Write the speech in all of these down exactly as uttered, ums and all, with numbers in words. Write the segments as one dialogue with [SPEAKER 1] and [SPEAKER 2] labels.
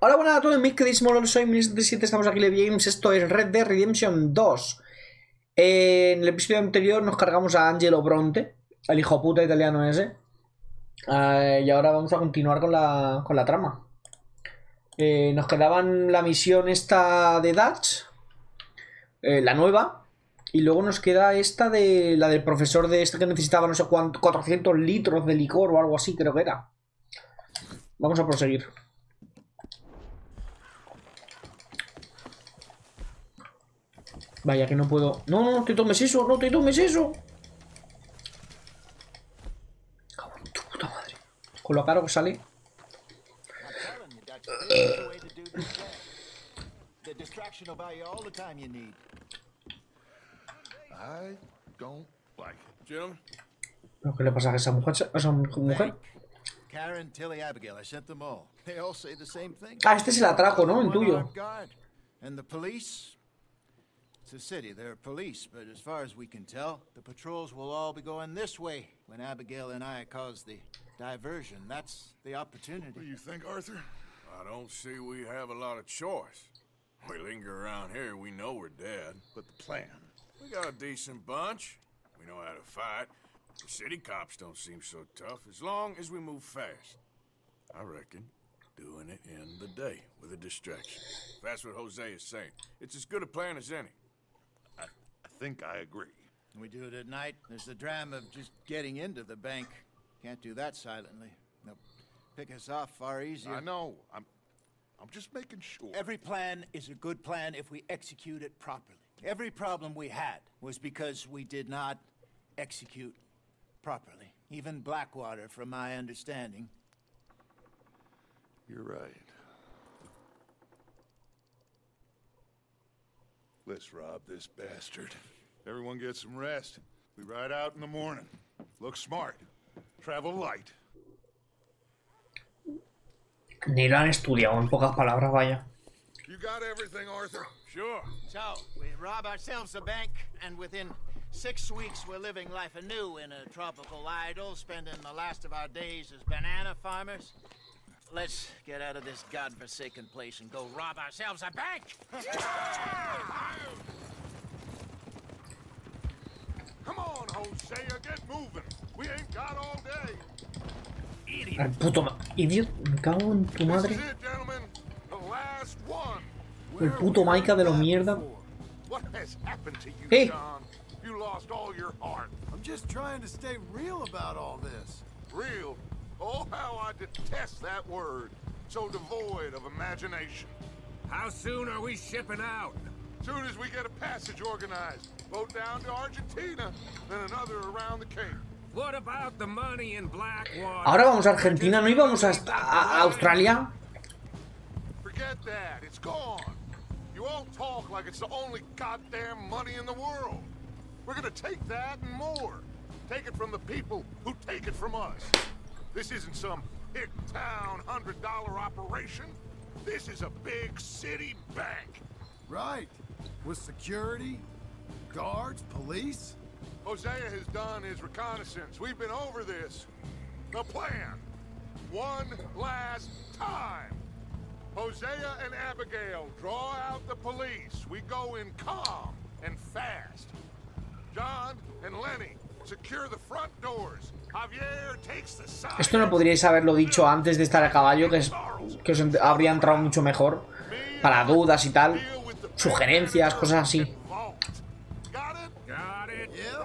[SPEAKER 1] Hola, buenas a todos, mis queridísimos, soy Mini setenta y siete, estamos aquí en Games, esto es Red Dead Redemption dos. Eh, en el episodio anterior nos cargamos a Angelo Bronte, el hijo puta italiano ese. Eh, y ahora vamos a continuar con la, con la trama. Eh, nos quedaban la misión esta de Dutch, eh, la nueva. Y luego nos queda esta de la del profesor de este que necesitaba no sé cuánto, cuatrocientos litros de licor o algo así, creo que era. Vamos a proseguir. Vaya que no puedo... No, no, no te tomes eso, no te tomes eso. Cago en tu puta madre. Con lo caro que sale. ¿Pero qué le pasa a esa mujer? ¿A esa mujer? Ah, este es el atraco, ¿no? El tuyo.
[SPEAKER 2] It's a city, there are police, but as far as we can tell, the patrols will all be going this way when Abigail and I cause the diversion. That's the opportunity.
[SPEAKER 3] What do you think, Arthur? I don't see we have a lot of choice. We linger around here, we know we're dead. But the plan? We got a decent bunch. We know how to fight. The city cops don't seem so tough as long as we move fast. I reckon doing it in the day with a distraction. If that's what Jose is saying. It's as good a plan as any. I think I agree.
[SPEAKER 2] We do it at night. There's the drama of just getting into the bank. Can't do that silently. They'll pick us off far easier.
[SPEAKER 3] I know. I'm I'm just making sure.
[SPEAKER 2] Every plan is a good plan if we execute it properly. Every problem we had was because we did not execute properly. Even Blackwater, from my understanding.
[SPEAKER 3] You're right. Let's rob this bastard. Everyone get some rest. We ride out in the morning. Look smart. Travel light.
[SPEAKER 1] Ni lo han estudiado, en pocas palabras, vaya.
[SPEAKER 3] You got everything, Arthur? Sure.
[SPEAKER 2] So, we rob ourselves a bank, and within six weeks we're living life anew in a tropical idyll, spending the last of our days as banana farmers. Let's get out of this godforsaken place and go rob ourselves a bank!
[SPEAKER 3] Come on, Hosea, get moving. We ain't got all day.
[SPEAKER 1] El puto idiot, me cago en tu madre.
[SPEAKER 3] This is it, gentlemen. The last one.
[SPEAKER 1] El puto Maika de lo mierda.
[SPEAKER 3] What has happened to you,
[SPEAKER 1] Hey.
[SPEAKER 3] John? You lost all your heart.
[SPEAKER 4] I'm just trying to stay real about all this.
[SPEAKER 3] Real? Oh, how I detest that word. So devoid of imagination.
[SPEAKER 5] How soon are we shipping out?
[SPEAKER 3] Soon as we get a passage organized. Boat down to Argentina, then another around the Cape.
[SPEAKER 5] What about the money in Blackwater?
[SPEAKER 1] Ahora vamos a Argentina, ¿no íbamos a, a, a Australia?
[SPEAKER 3] Forget that. It's gone. You all talk like it's the only goddamn money in the world. We're gonna take that and more. Take it from the people who take it from us. This isn't some hick town hundred dollar operation. This is a big city bank.
[SPEAKER 4] Right. With security, guards, police.
[SPEAKER 3] Hosea has done his reconnaissance. We've been over this. The plan. One last time. Hosea and Abigail draw out the police. We go in calm and fast. John and Lenny secure the front doors. Javier takes the side.
[SPEAKER 1] Esto no podríais haberlo dicho antes de estar a caballo, que, es, que os habría entrado mucho mejor. Para dudas y tal. Sugerencias, cosas así.
[SPEAKER 3] Got it?
[SPEAKER 5] Got it.
[SPEAKER 4] Yep.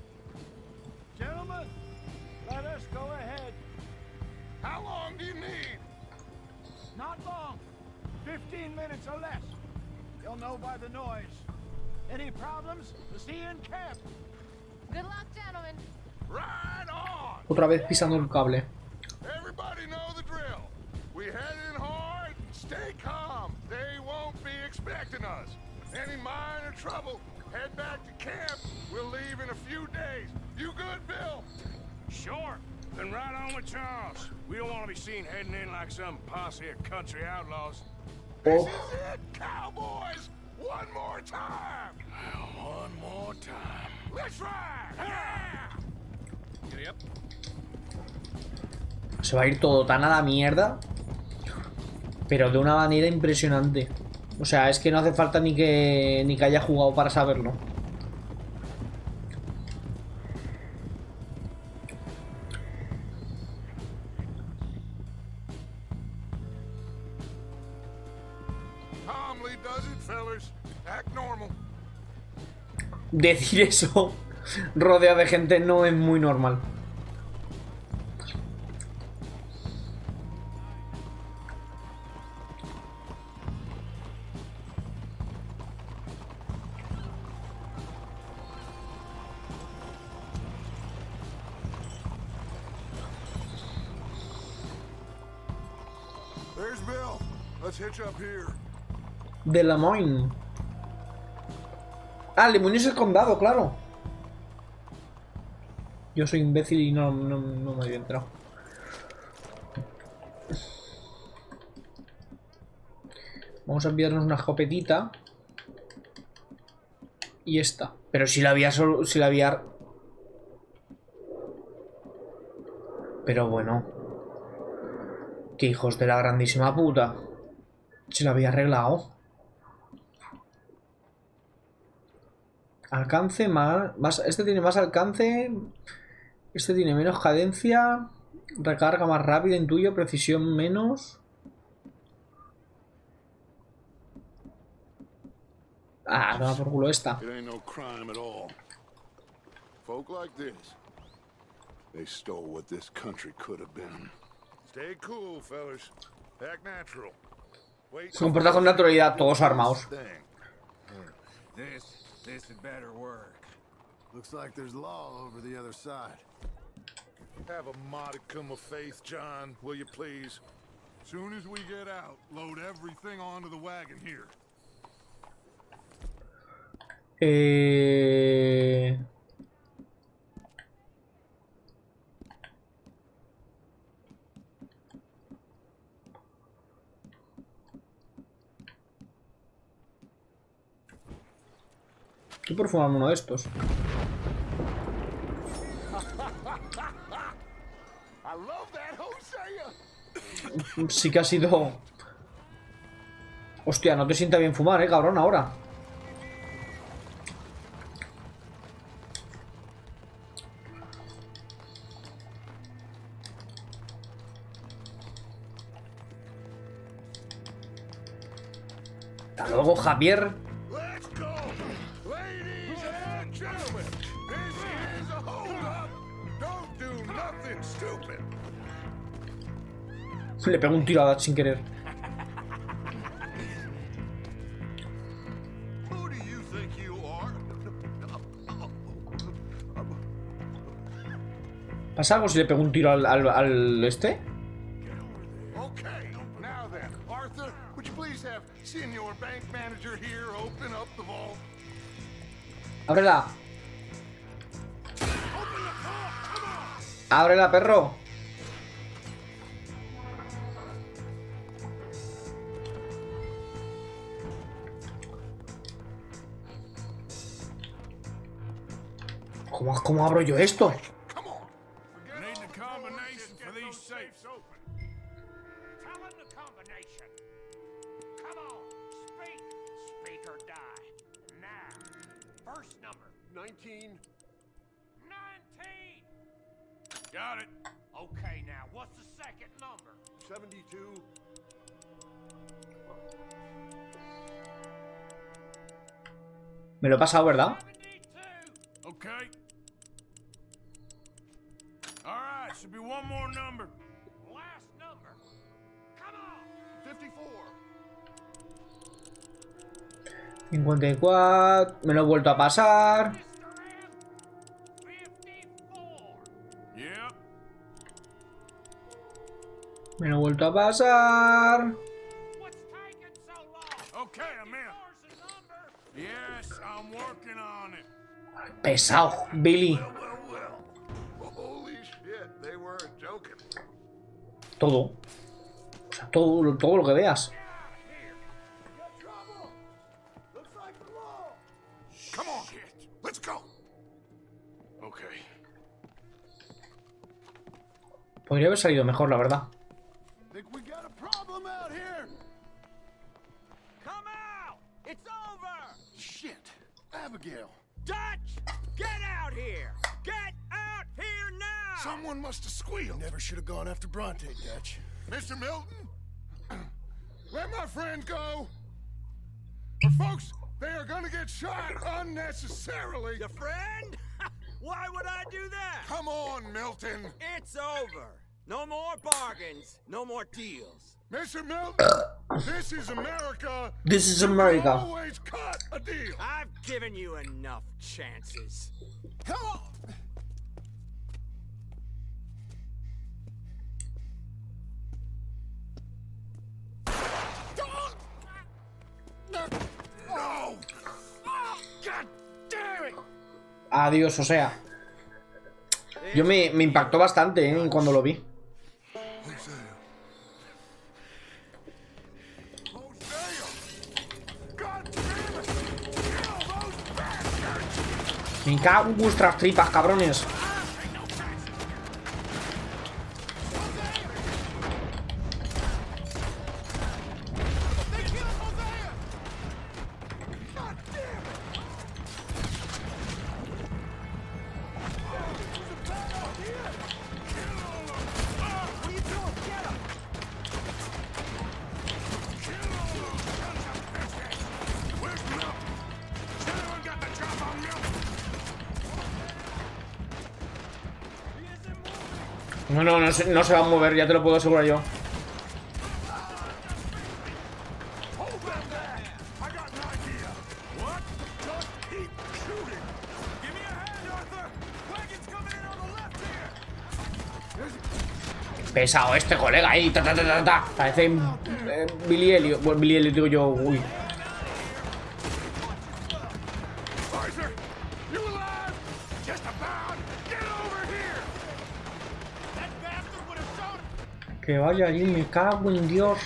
[SPEAKER 2] Gentlemen, let us go ahead.
[SPEAKER 3] How long do you need?
[SPEAKER 2] Not long. Fifteen minutes or less. You'll know by the noise. Any problems? We'll see you in camp.
[SPEAKER 6] Good luck, gentlemen.
[SPEAKER 3] Right on.
[SPEAKER 1] Otra vez pisando el cable.
[SPEAKER 3] Everybody know the drill. We head in hard, stay calm. They won't be expecting us. Any minor trouble, head back to camp. We'll leave in a few days. You good, Bill?
[SPEAKER 5] Sure. Then right on with Charles. We don't want to be seen heading in like some posse of country outlaws.
[SPEAKER 3] This
[SPEAKER 1] Oh.
[SPEAKER 3] is it, cowboys. One more time.
[SPEAKER 5] Well, one more time.
[SPEAKER 3] Let's ride. Yeah.
[SPEAKER 5] Get up.
[SPEAKER 1] Se va a ir todo tan a la mierda. Pero de una manera impresionante. O sea, es que no hace falta ni que, ni que haya jugado para saberlo.
[SPEAKER 5] Calmly does it, fellas. Act normal.
[SPEAKER 1] Decir eso rodeado de gente no es muy normal.
[SPEAKER 5] There's Bill. Let's hitch up here.
[SPEAKER 1] De Lemoyne. Ah, Lemoyne es el condado, claro. Yo soy imbécil y no, no, no me había enterado. Vamos a enviarnos una escopetita. Y esta. Pero si la había solo. Si la había. Pero bueno. Qué hijos de la grandísima puta. Si la había arreglado. Alcance más, más. Este tiene más alcance. Este tiene menos cadencia. Recarga más rápida, intuyo. Precisión menos. Ah, toma por culo esta.
[SPEAKER 5] It ain't no crime at all. Folk like this, they stole what this country could have been. Stay cool, fellas. Act natural. Wait.
[SPEAKER 1] Se comporta con naturalidad, todos armados.
[SPEAKER 4] This, this had better work. Looks like there's law over the other side.
[SPEAKER 5] Have a modicum of faith, John, will you please? Soon as we get out, load everything onto the wagon here.
[SPEAKER 1] Eh... Estoy por fumarme uno de estos.
[SPEAKER 5] I love that Hosea.
[SPEAKER 1] Sí que ha sido... Hostia, no te sienta bien fumar, eh, cabrón, ahora. Hasta luego, Javier.
[SPEAKER 5] Let's go. Ladies and gentlemen, this is a hold-up. Don't do nothing stupid.
[SPEAKER 1] Le pego un tiro a Dad sin querer.
[SPEAKER 5] Who do you think you are?
[SPEAKER 1] ¿Pasa algo si le pego un tiro al, al, al este?
[SPEAKER 5] Okay, now then, Arthur, would you please have Senior Bank Manager here open up the vault?
[SPEAKER 1] Ábrela. Ábrela, perro. ¿Cómo, cómo abro yo esto?
[SPEAKER 5] Come on. Need the combination for these safes open.
[SPEAKER 7] Tell him the combination. Come on, speak. Speak or die. Now, first number.
[SPEAKER 5] Nineteen.
[SPEAKER 7] nineteen.
[SPEAKER 5] Got it.
[SPEAKER 7] Okay, now, what's the second number?
[SPEAKER 5] Seventy-two.
[SPEAKER 1] Me lo he pasado, ¿verdad?
[SPEAKER 7] seventy-two.
[SPEAKER 5] Okay. All right, should be one more number.
[SPEAKER 7] Last number. Come on.
[SPEAKER 5] Fifty-four.
[SPEAKER 1] cincuenta y cuatro. Me lo he vuelto a pasar.
[SPEAKER 7] mister M. fifty-four.
[SPEAKER 5] Yep.
[SPEAKER 1] Me lo he vuelto a pasar.
[SPEAKER 7] What's taking so long?
[SPEAKER 5] Okay, I'm in.
[SPEAKER 7] Yours a number.
[SPEAKER 5] Yes, I'm working on it.
[SPEAKER 1] Pesado, Billy.
[SPEAKER 5] Well, well. Holy shit, they weren't joking.
[SPEAKER 1] Todo. O sea, todo, todo lo que veas.
[SPEAKER 5] Come on, shit. Let's go. Okay.
[SPEAKER 1] Podría haber salido mejor, la verdad.
[SPEAKER 4] Think we got a problem out here?
[SPEAKER 5] Abigail.
[SPEAKER 7] Dutch! Get out here! Get out here now!
[SPEAKER 5] Someone must have squealed.
[SPEAKER 4] Never should have gone after Bronte, Dutch.
[SPEAKER 5] Mister Milton? Let my friend go. Or folks, they are gonna get shot unnecessarily.
[SPEAKER 7] Your friend? Why would I do that?
[SPEAKER 5] Come on, Milton.
[SPEAKER 7] It's over. No more bargains. No more deals.
[SPEAKER 5] Mister Milton, this is America.
[SPEAKER 1] This is
[SPEAKER 5] You can
[SPEAKER 1] America.
[SPEAKER 5] always cut a deal.
[SPEAKER 7] I've given you enough chances.
[SPEAKER 5] Come on. No. God damn it.
[SPEAKER 1] Adiós, o sea. Yo me, me impactó bastante, ¿eh? Cuando lo vi. Me cago en vuestras tripas, cabrones. No, no, no se, no se va a mover, ya te lo puedo asegurar yo. Pesado este colega ahí, ta ta ta ta ta. Parece eh, Billy Elliot. Bueno, Billy Elliot digo yo, uy. Que vaya allí, me cago en Dios.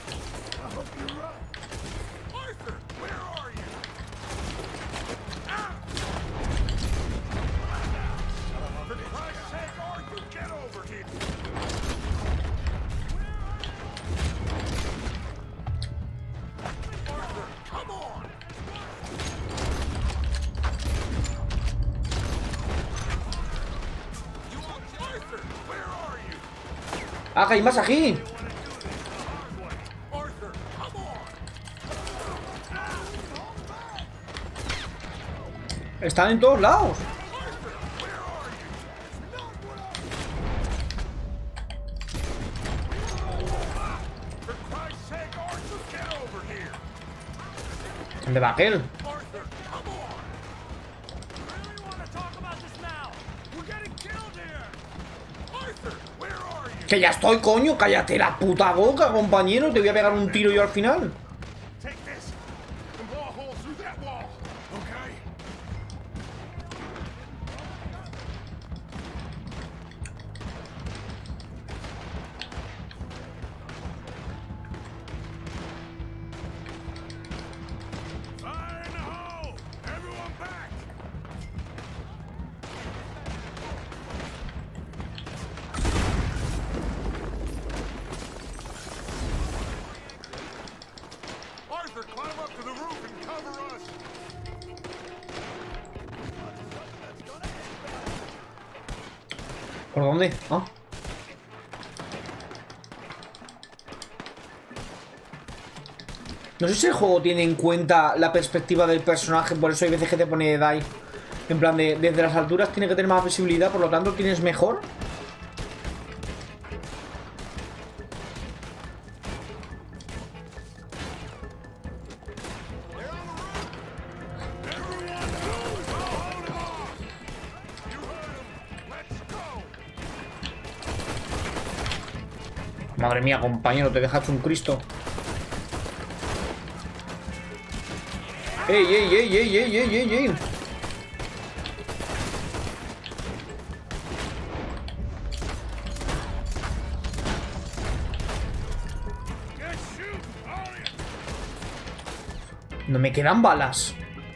[SPEAKER 1] ¡Ah, que hay más aquí! Están en todos lados. ¿Dónde va aquel? Que ya estoy, coño, cállate la puta boca, compañero. Te voy a pegar un tiro yo al final. ¿Por dónde? Ah. No sé si el juego tiene en cuenta la perspectiva del personaje, por eso hay veces que te pone die. En plan, de, desde las alturas tiene que tener más visibilidad, por lo tanto tienes mejor. Madre mía, compañero, te dejas un Cristo. ¡Ey, ey, ey, ey, ey, ey, ey, ey! No me quedan balas.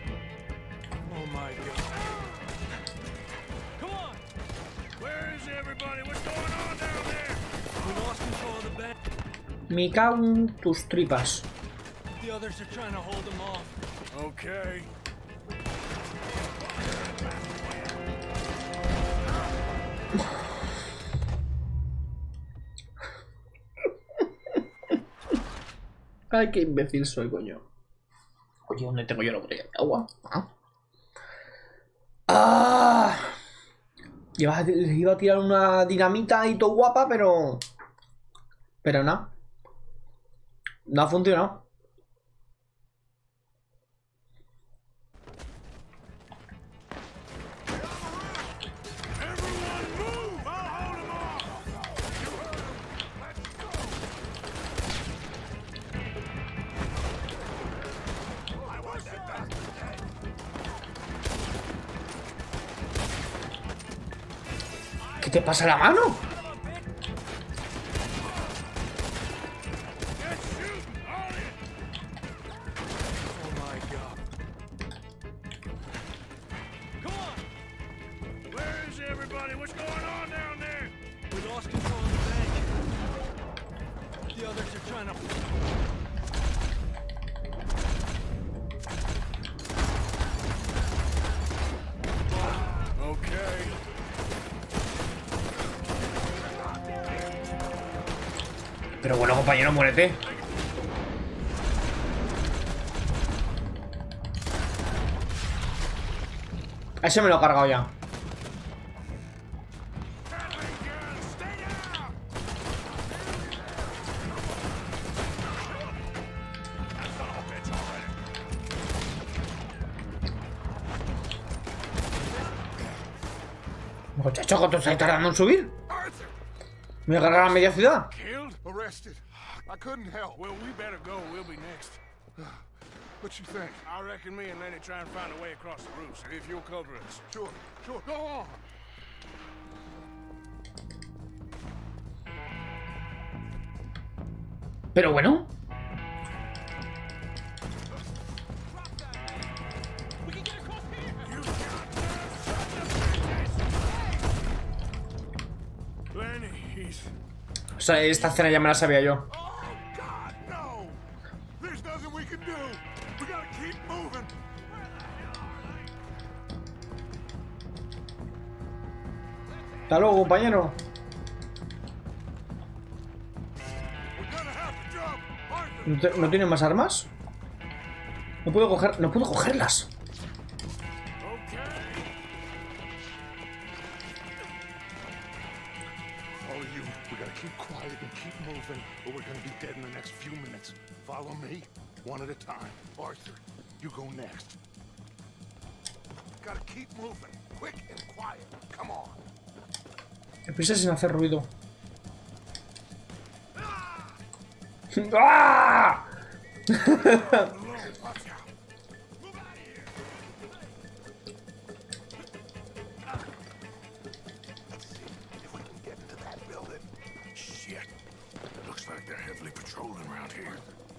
[SPEAKER 1] Me cago en tus tripas.
[SPEAKER 3] Okay.
[SPEAKER 1] Ay, qué imbécil soy, coño. Oye, ¿dónde tengo yo la botella de agua? ¿Ah? ¡Ah! Iba a, iba a tirar una dinamita y todo guapa, pero... Pero no. No ha funcionado. ¿Qué te pasa la mano? Pero bueno, compañero, muérete. A ese me lo he cargado ya. Muchacho, ¿cuánto estáis tardando en subir? Me voy a cargar a media ciudad.
[SPEAKER 5] Arrested. I couldn't help.
[SPEAKER 3] Well, we better go. We'll be next.
[SPEAKER 5] What you think?
[SPEAKER 3] I reckon me and Lenny try and find a way across the roof, so if you'll cover us.
[SPEAKER 5] Sure, sure. Go on.
[SPEAKER 1] Pero bueno.
[SPEAKER 3] Lenny, he's...
[SPEAKER 1] O sea, esta escena ya me la sabía yo.
[SPEAKER 5] Oh, God, no! There's nothing we can do. We gotta keep moving.
[SPEAKER 1] Hasta luego, compañero.
[SPEAKER 5] We're gonna have to jump. Arthur.
[SPEAKER 1] ¿No, te- ¿no tiene más armas? No puedo coger... No puedo cogerlas.
[SPEAKER 5] All of you, we gotta keep quiet and keep moving, or we're gonna be dead in the next few minutes. Follow me, one at a time. Arthur, you go next. Gotta keep moving, quick and quiet. Come on.
[SPEAKER 1] Deprisa sin hacer ruido. ¡Ah!
[SPEAKER 3] Shit. Looks like they're heavily patrolling around here.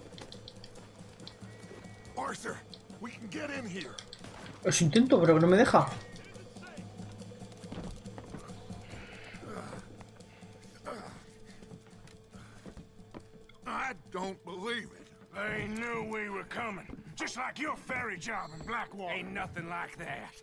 [SPEAKER 5] Arthur, we can get in here.
[SPEAKER 1] Los intento, pero no me deja.
[SPEAKER 5] I don't believe it.
[SPEAKER 3] They knew we were coming. Just like your ferry job in Blackwater. Ain't nothing like that.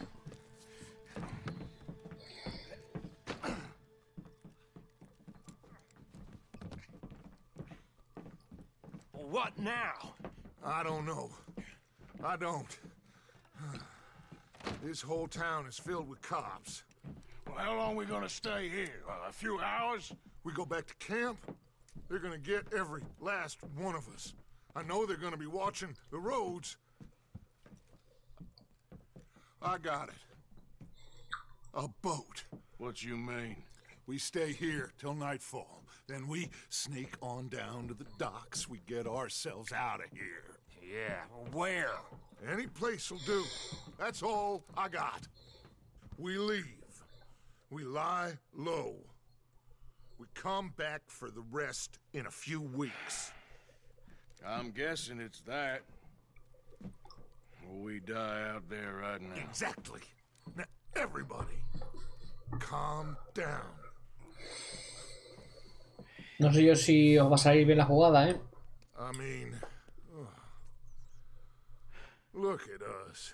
[SPEAKER 7] What now?
[SPEAKER 5] I don't know. I don't. This whole town is filled with cops.
[SPEAKER 3] Well, how long we gonna stay here? Uh, a few hours?
[SPEAKER 5] We go back to camp, they're gonna get every last one of us. I know they're gonna be watching the roads. I got it. A boat.
[SPEAKER 3] What you mean?
[SPEAKER 5] We stay here till nightfall. Then we sneak on down to the docks. We get ourselves out of here.
[SPEAKER 7] Yeah, where?
[SPEAKER 5] Any place will do. That's all I got. We leave. We lie low. We come back for the rest in a few weeks.
[SPEAKER 3] I'm guessing it's that. Or we die out there right now.
[SPEAKER 5] Exactly. Now, everybody, calm down.
[SPEAKER 1] No sé yo si os va a salir bien la jugada, ¿eh?
[SPEAKER 5] I mean, ugh. Look at us.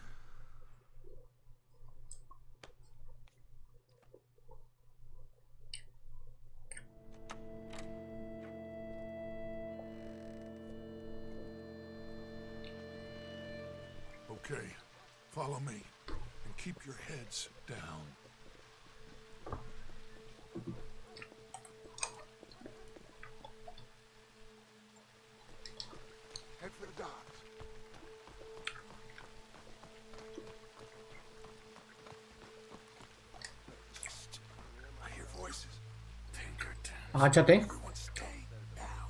[SPEAKER 5] Okay, follow me. And keep your heads down. Head for the docks. I hear voices. Pinkerton.
[SPEAKER 1] Agáchate.
[SPEAKER 5] Everyone stay down.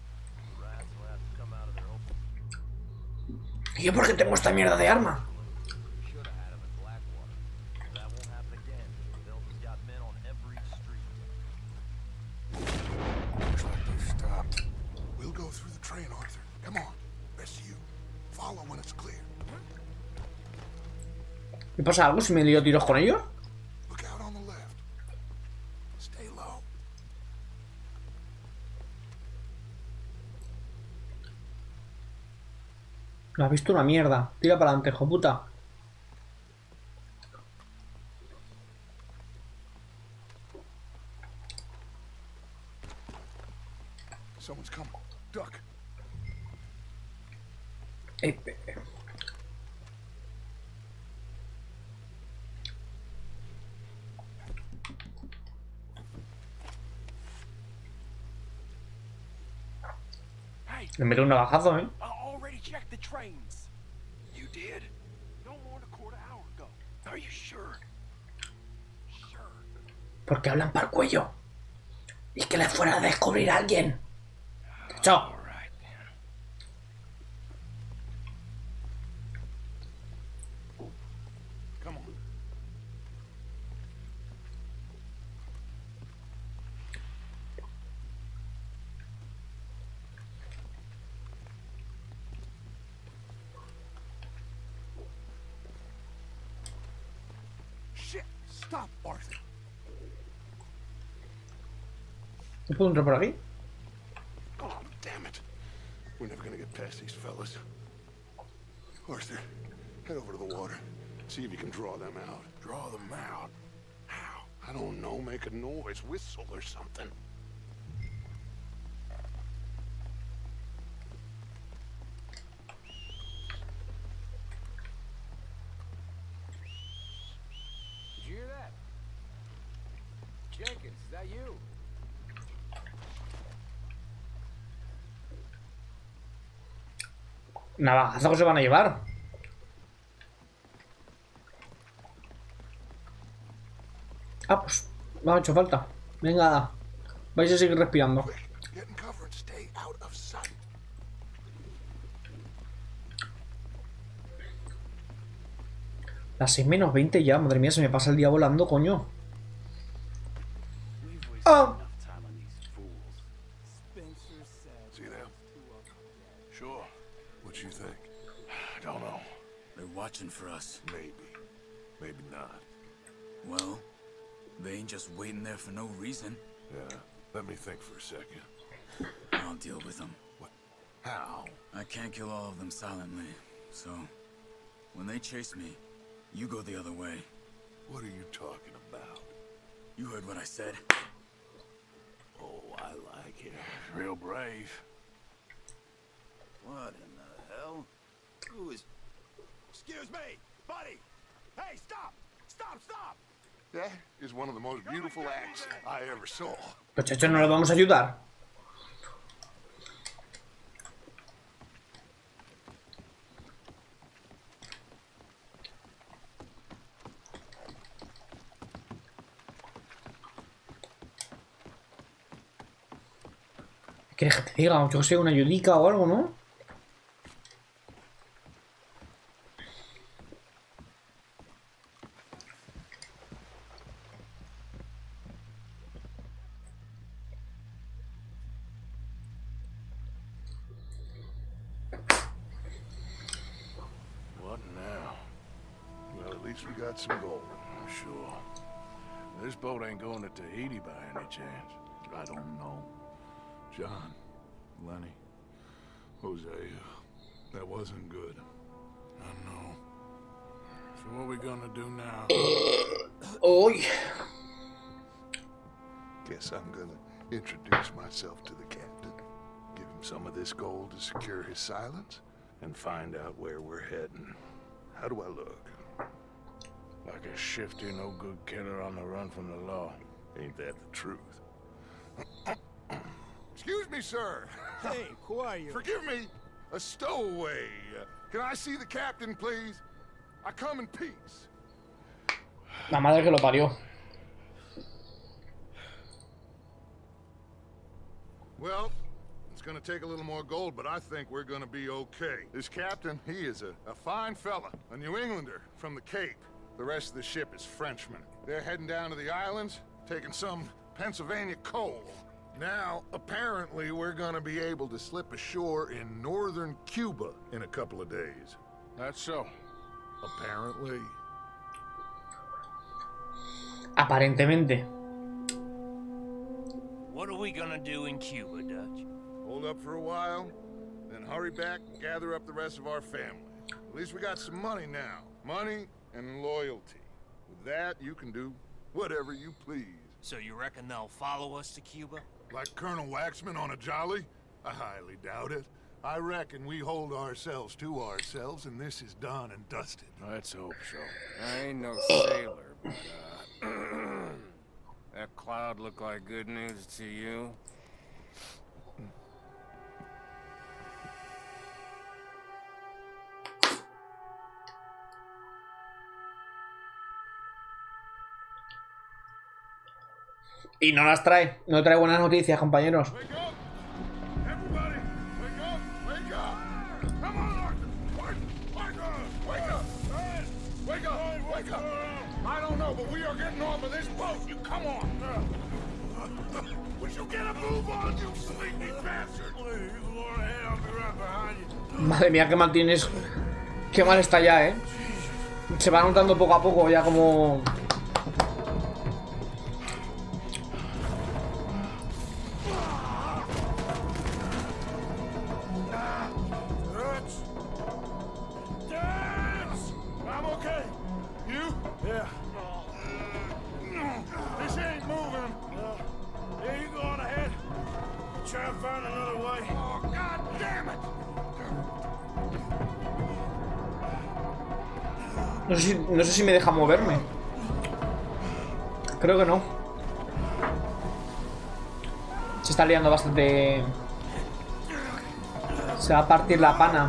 [SPEAKER 1] ¿Y yo por qué tengo esta mierda de arma?
[SPEAKER 5] Looks like they've stopped. We'll go through the train, Arthur. Come on. Rest of you. Follow when it's clear.
[SPEAKER 1] ¿Me pasa algo si me lío tiros con ellos?
[SPEAKER 5] Look out on the left. Stay low.
[SPEAKER 1] No has visto una mierda. Tira para adelante, hijo puta.
[SPEAKER 5] Someone's coming. Duck.
[SPEAKER 1] Eh, eh, eh.
[SPEAKER 7] Hey,
[SPEAKER 1] Le meto un navajazo, eh.
[SPEAKER 7] I already checked the trains. You did? No more than a quarter hour ago. Are you sure? Sure.
[SPEAKER 1] Porque hablan para el cuello. Y que les fuera a descubrir a alguien. Chao.
[SPEAKER 7] All right then.
[SPEAKER 5] Come on. Shit! Stop, Arthur.
[SPEAKER 1] ¿No puedo entrar por aquí?
[SPEAKER 5] Oh, damn it. We're never gonna get past these fellas. Arthur, head over to the water. See if you can draw them out. Draw them out? How? I don't know. Make a noise. Whistle or something.
[SPEAKER 8] Did you hear that? Jenkins, is that you?
[SPEAKER 1] Navajazo que se van a llevar. Ah, pues me ha hecho falta. Venga, vais a seguir respirando.
[SPEAKER 5] Quick, get in cover and stay out of sight.
[SPEAKER 1] Las seis menos veinte ya, madre mía, se me pasa el día volando, coño. Ah.
[SPEAKER 5] See them? Sure. What you think? I don't know.
[SPEAKER 9] They're watching for us.
[SPEAKER 5] Maybe. Maybe not.
[SPEAKER 9] Well, they ain't just waiting there for no reason.
[SPEAKER 5] Yeah. Let me think for a second.
[SPEAKER 9] I'll deal with them.
[SPEAKER 5] What? How?
[SPEAKER 9] I can't kill all of them silently, so when they chase me, you go the other way.
[SPEAKER 5] What are you talking about?
[SPEAKER 9] You heard what I said.
[SPEAKER 5] Oh, I like it. Real brave.
[SPEAKER 2] What in the hell? Who is... Excuse me, buddy! Hey, stop! Stop, stop!
[SPEAKER 5] That is one of the most beautiful acts I ever saw.
[SPEAKER 1] Pues chacho, no los vamos a ayudar. ¿Quieres que te diga? Yo que sé, una ayudica o algo, ¿no?
[SPEAKER 5] What now? Well, at least we got some gold. I'm sure. This boat ain't going to Tahiti by any chance. I don't know. John, Lenny, Hosea, that wasn't good. I know. So what are we gonna do now?
[SPEAKER 1] Uy.
[SPEAKER 5] Guess I'm gonna introduce myself to the captain. Give him some of this gold to secure his silence, and find out where we're heading. How do I look?
[SPEAKER 3] Like a shifty, no-good killer on the run from the law.
[SPEAKER 5] Ain't that the truth? Excuse me, sir.
[SPEAKER 4] Hey, who are you?
[SPEAKER 5] Forgive me. A stowaway. Uh, can I see the captain, please? I come in peace.
[SPEAKER 1] La madre que lo parió.
[SPEAKER 5] Well, it's gonna take a little more gold, but I think we're gonna be okay. This captain, he is a, a fine fella, a New Englander from the Cape. The rest of the ship is Frenchmen. They're heading down to the islands, taking some Pennsylvania coal. Now, apparently, we're gonna be able to slip ashore in northern Cuba in a couple of days.
[SPEAKER 3] That's so.
[SPEAKER 5] Apparently.
[SPEAKER 1] Aparentemente.
[SPEAKER 10] What are we gonna do in Cuba, Dutch?
[SPEAKER 5] Hold up for a while, then hurry back and gather up the rest of our family. At least we got some money now. Money and loyalty. With that, you can do whatever you please.
[SPEAKER 10] So you reckon they'll follow us to Cuba?
[SPEAKER 5] Like Colonel Waxman on a jolly? I highly doubt it. I reckon we hold ourselves to ourselves and this is done and dusted.
[SPEAKER 3] Let's hope so. I ain't no sailor, but, uh... that cloud look like good news to you?
[SPEAKER 1] Y no las trae. No trae buenas noticias, compañeros.
[SPEAKER 5] Wake up! Everybody! Wake up! Wake up! Come on, Arthur! Wake, wake up! Wake up! Wake up! Wake up! I don't know, but we are getting off of this boat. You come on! Would you get a move on, you sleepy bastard? Please, Lord, I'll be right behind you.
[SPEAKER 1] Madre mía, qué mal tienes. Qué mal está ya, eh. Se va notando poco a poco ya como... No sé, si, no sé si me deja moverme. Creo que no. Se está liando bastante. Se va a partir la pana.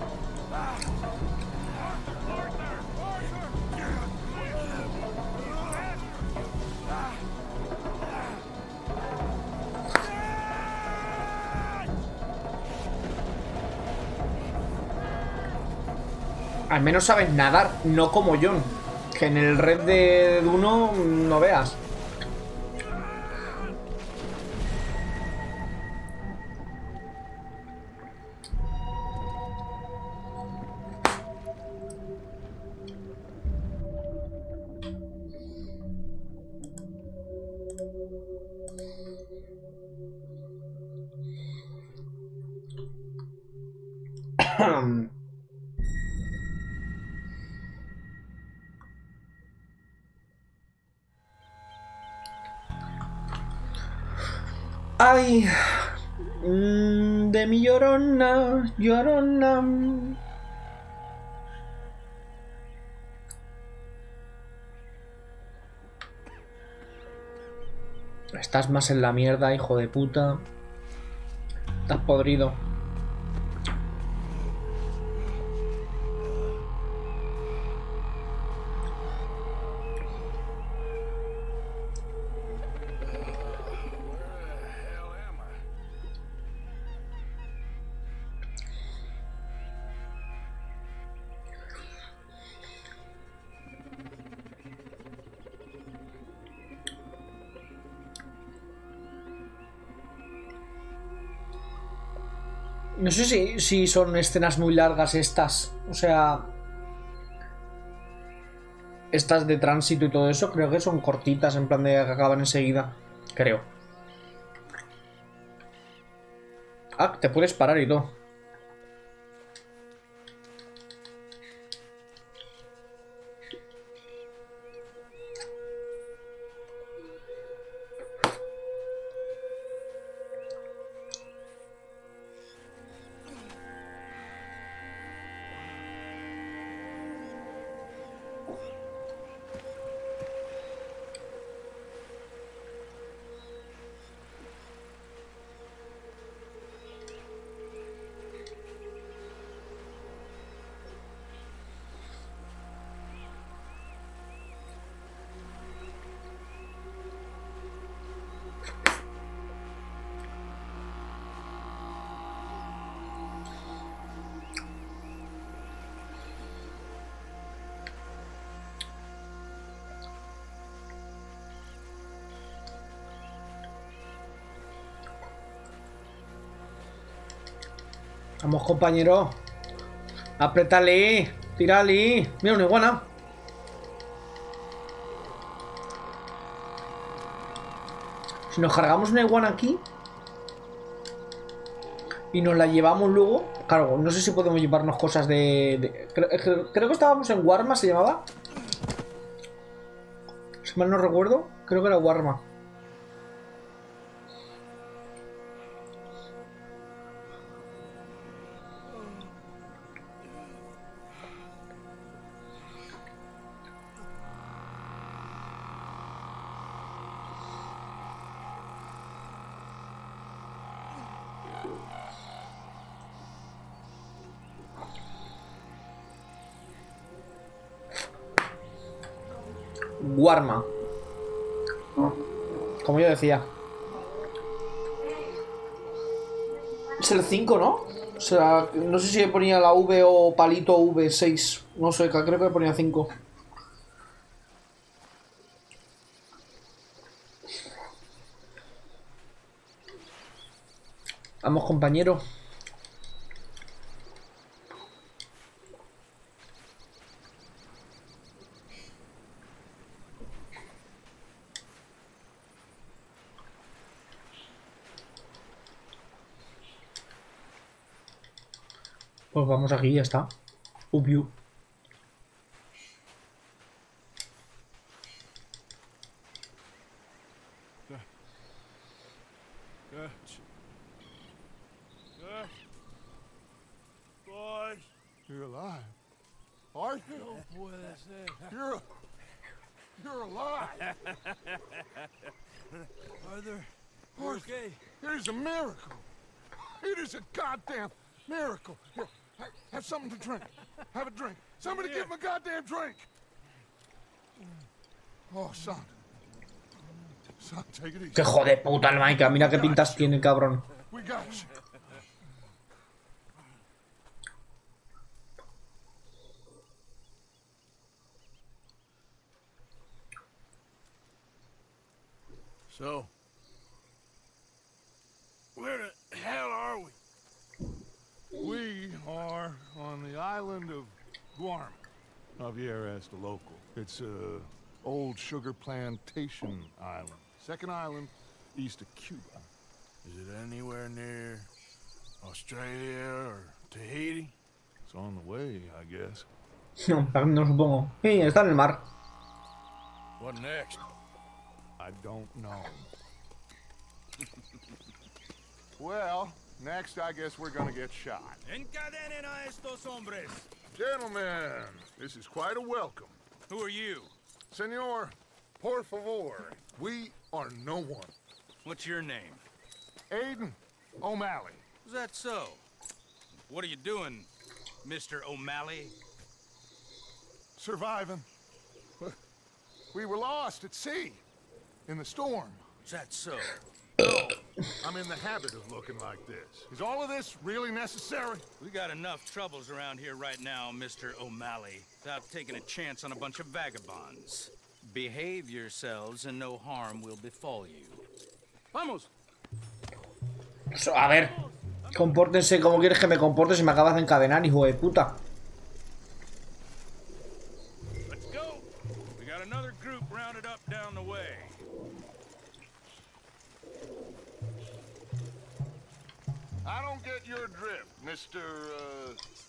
[SPEAKER 1] Al menos sabes nadar, no como John, que en el Red Dead uno no veas. Ay, de mi llorona, llorona. Estás más en la mierda, hijo de puta. Estás podrido. No sé si, si son escenas muy largas estas. O sea... Estas de tránsito y todo eso, creo que son cortitas, en plan de que acaban enseguida. Creo. Ah, te puedes parar y todo. Vamos, compañero. Apriétale. Tírale. Mira, una iguana. Si nos cargamos una iguana aquí y nos la llevamos luego. Claro, no sé si podemos llevarnos cosas de... de creo, creo que estábamos en Warma, se llamaba. Si mal no recuerdo, creo que era Warma. Warma. Como yo decía. Es el cinco, ¿no? O sea, no sé si ponía la V o palito V seis. No sé, creo que ponía cinco. Vamos, compañero. Pues vamos aquí, ya está. Ubiu.
[SPEAKER 5] Boy, you're alive. Are you? You're, you're alive.
[SPEAKER 4] Arthur,
[SPEAKER 5] Okay. It is a miracle. It is a goddamn miracle. Here, ha- have something to drink. Have a drink. Somebody give him a goddamn drink. Oh, son. Son, take it easy.
[SPEAKER 1] Que hijo de puta el Maika. Mira qué pintas tiene, cabrón.
[SPEAKER 5] We got you.
[SPEAKER 3] So, where the hell are we?
[SPEAKER 5] We are on the island of Guarma. Javier asked the local. It's a old sugar plantation island. Second island east of Cuba.
[SPEAKER 3] Is it anywhere near Australia or Tahiti?
[SPEAKER 5] It's on the way, I guess.
[SPEAKER 1] No, no supongo. Sí, está en el mar.
[SPEAKER 3] What next?
[SPEAKER 5] I don't know. Well, next I guess we're gonna get shot.
[SPEAKER 9] Encadenen a estos hombres.
[SPEAKER 5] Gentlemen, this is quite a welcome.
[SPEAKER 9] Who are you?
[SPEAKER 5] Senor, por favor, we are no one.
[SPEAKER 9] What's your name?
[SPEAKER 5] Aiden O'Malley.
[SPEAKER 9] Is that so? What are you doing, Mister O'Malley?
[SPEAKER 5] Surviving. We were lost at sea. In the storm.
[SPEAKER 9] Is that so?
[SPEAKER 5] No, I'm in the habit of looking like this. Is all of this really necessary?
[SPEAKER 9] We got enough troubles around here right now, Mister O'Malley, without taking a chance on a bunch of vagabonds. Behave yourselves and no harm will befall you. Vamos.
[SPEAKER 1] So, a ver. Compórtense como quieres que me comporte si me acabas de encadenar, hijo de puta.
[SPEAKER 9] Let's go. We got another group rounded up down the way.
[SPEAKER 5] I don't get your drift, Mister Uh...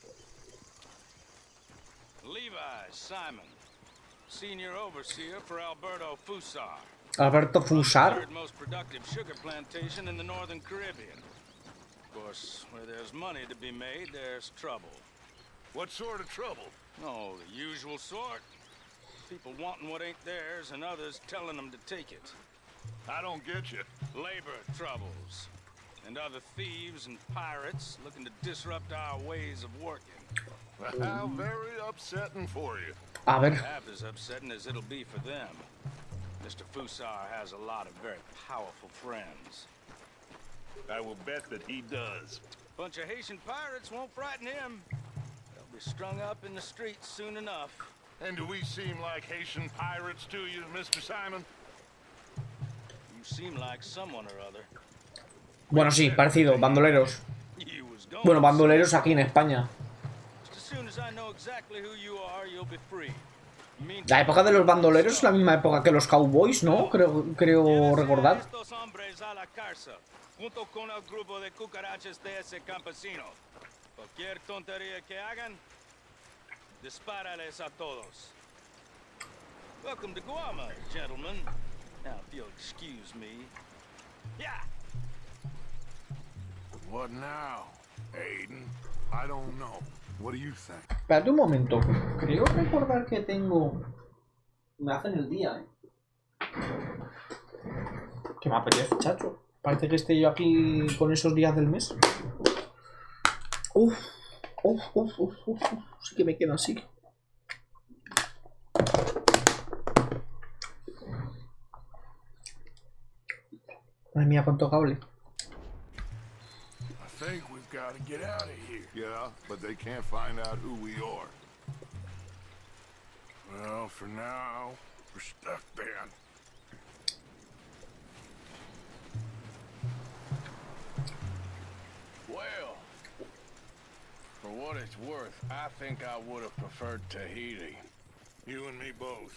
[SPEAKER 9] Levi Simon, senior overseer for Alberto Fusar.
[SPEAKER 1] Alberto Fusar.
[SPEAKER 9] Third most productive sugar plantation in the northern Caribbean. Of course, where there's money to be made, there's trouble.
[SPEAKER 5] What sort of trouble?
[SPEAKER 9] Oh, the usual sort. People wanting what ain't theirs and others telling them to take it.
[SPEAKER 5] I don't get you.
[SPEAKER 9] Labor troubles. And other thieves and pirates looking to disrupt our ways of working.
[SPEAKER 5] How very upsetting for you.
[SPEAKER 1] A ver.
[SPEAKER 9] Half as upsetting as it'll be for them. Mister Fusar has a lot of very powerful friends.
[SPEAKER 5] I will bet that he does.
[SPEAKER 9] Bunch of Haitian pirates won't frighten him. They'll be strung up in the streets soon enough.
[SPEAKER 5] And do we seem like Haitian pirates to you, Mister Simon?
[SPEAKER 9] You seem like someone or other.
[SPEAKER 1] Bueno, sí, parecido. Bandoleros.
[SPEAKER 9] You was
[SPEAKER 1] Bueno, bandoleros aquí en España. La época de los bandoleros es la misma época que los cowboys, ¿no? Creo, creo recordar.
[SPEAKER 9] Junto con el grupo de cucarachas de ese campesino. Cualquier tontería que hagan, dispárales a todos. Welcome to Guama, gentlemen. Now, if you'll excuse me. Yeah.
[SPEAKER 3] What now, Aiden?
[SPEAKER 4] I don't know. What do you think?
[SPEAKER 1] Espérate un momento. Creo recordar que tengo... Me hacen el día, ¿eh? Que me apetece, chacho. Parece que esté yo aquí con esos días del mes. Uf, uf, uf, uf, uf. Sí que me quedo así. Madre mía, cuánto cable.
[SPEAKER 3] I think we've got to get out of here.
[SPEAKER 4] Yeah, but they can't find out who we are.
[SPEAKER 3] Well, for now, we're stuck then. Well, for what it's worth, I think I would have preferred Tahiti. You and me both.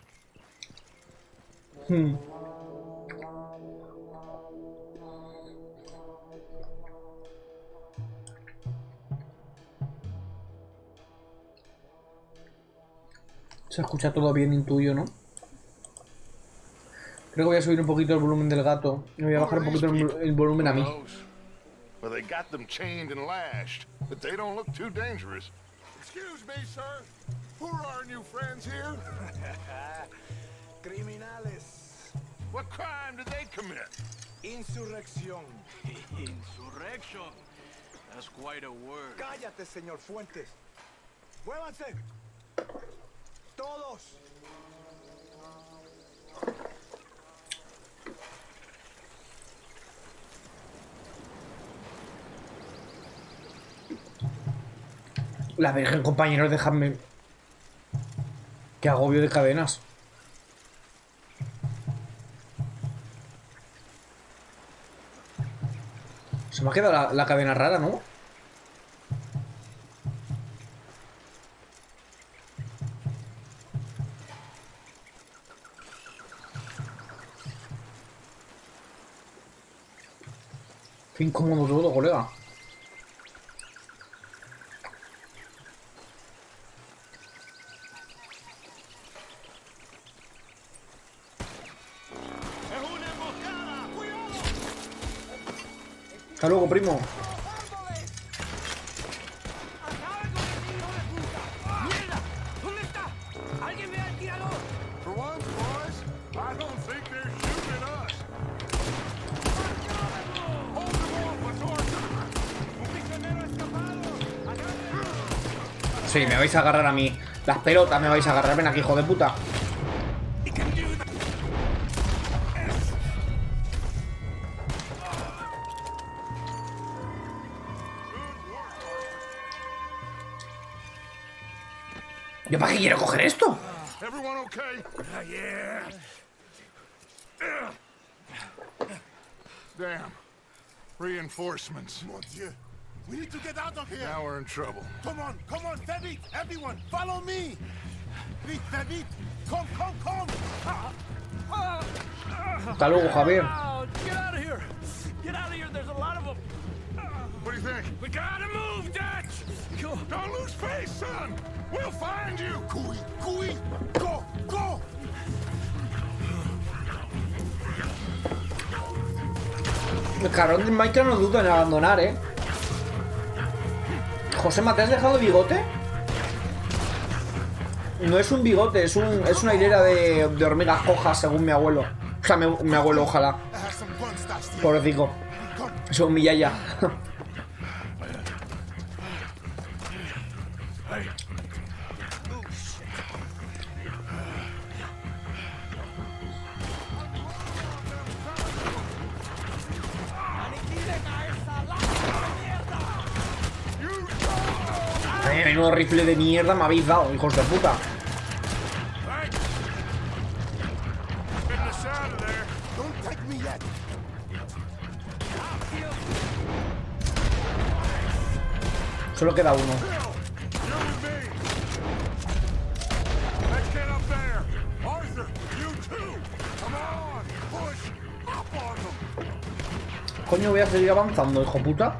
[SPEAKER 1] Hmm. Se escucha todo bien, intuyo, ¿no? Creo que voy a subir un poquito el volumen del gato. Y voy a bajar un poquito el, el volumen a mí.
[SPEAKER 4] Well, they got them chained and lashed, but they don't look too dangerous.
[SPEAKER 5] Excuse me, sir. Who are our new friends here?
[SPEAKER 4] Criminales. What crime did they commit?
[SPEAKER 10] Insurrección. Insurrection? That's quite a word.
[SPEAKER 11] Cállate, señor Fuentes. Muévanse. Todos.
[SPEAKER 1] La Virgen, compañeros, dejadme. Qué agobio de cadenas. Se me ha quedado la, la cadena rara, ¿no? Qué incómodo todo, colega. Hasta luego, primo.
[SPEAKER 7] ¡Mierda! ¿Dónde está? ¡Alguien ve al tirador!
[SPEAKER 4] For once, boys, I don't think they're shooting us. Hold them off, Matorcha.
[SPEAKER 7] ¡Un prisionero escapado! ¡Agárrenlo!
[SPEAKER 1] Sí, me vais a agarrar a mí. Las pelotas me vais a agarrar. Ven aquí, hijo de puta. ¿Yo para qué quiero coger esto?
[SPEAKER 4] Everyone okay?
[SPEAKER 3] Uh, yeah.
[SPEAKER 4] Damn. Reinforcements.
[SPEAKER 5] Mon Dieu. We need to get out of here.
[SPEAKER 4] Now we're in trouble.
[SPEAKER 5] Come on, come on, very vite. Everyone, follow me. Vite, very vite. Come, come, come.
[SPEAKER 1] Hasta luego, Javier.
[SPEAKER 7] Get out of here! Get out of here! There's a lot of them.
[SPEAKER 4] What do you think?
[SPEAKER 7] We gotta move, Dutch. Go.
[SPEAKER 4] Don't lose face, son. We'll find you.
[SPEAKER 5] Cui, cui. Go, go.
[SPEAKER 1] El cabrón de Minecraft no duda en abandonar, ¿eh? Josema, ¿te has dejado bigote? No es un bigote, es, un, es una hilera de, de hormigas cojas, según mi abuelo. O sea, mi, mi abuelo, ojalá. Pobrecito. Según mi yaya. Eh, menudo rifle de mierda me habéis dado, hijos de puta. Solo queda uno. Coño, voy a seguir avanzando, hijo puta.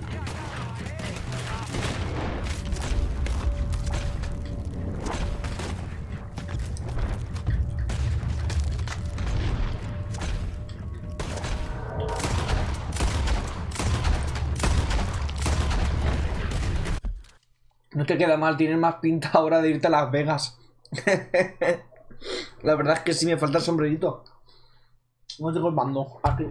[SPEAKER 1] No te queda mal, tienes más pinta ahora de irte a Las Vegas. La verdad es que sí me falta el sombrerito. No tengo el mando. Aquí.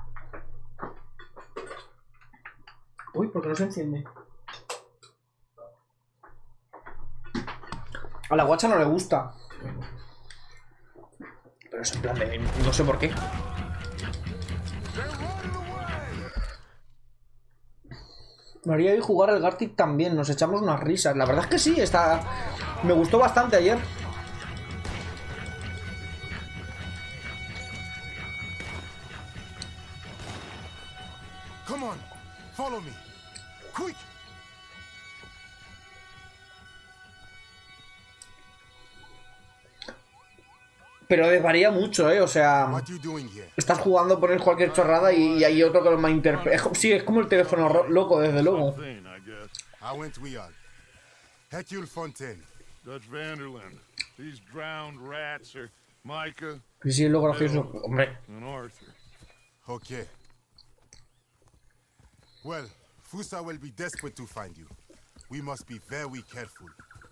[SPEAKER 1] Uy, ¿por qué no se enciende? A la guacha no le gusta. Pero es en plan de... no sé por qué. Me haría hoy jugar al Gartic también. Nos echamos unas risas. La verdad es que sí, está... me gustó bastante ayer.
[SPEAKER 4] Come on, follow me. Quick.
[SPEAKER 1] Pero desvaría mucho, eh, o sea... estás jugando, pones cualquier chorrada y, y hay otro que lo malinterpreta. Sí, es como el teléfono loco, desde luego.
[SPEAKER 4] I went we are. Hercule Fontaine.
[SPEAKER 5] Dutch Vanderland. These drowned rats are Micah.
[SPEAKER 1] Sí, sí, es lo gracioso, hombre.
[SPEAKER 5] And Arthur.
[SPEAKER 4] Okay. Well, Fusa will be desperate to find you. We must be very careful.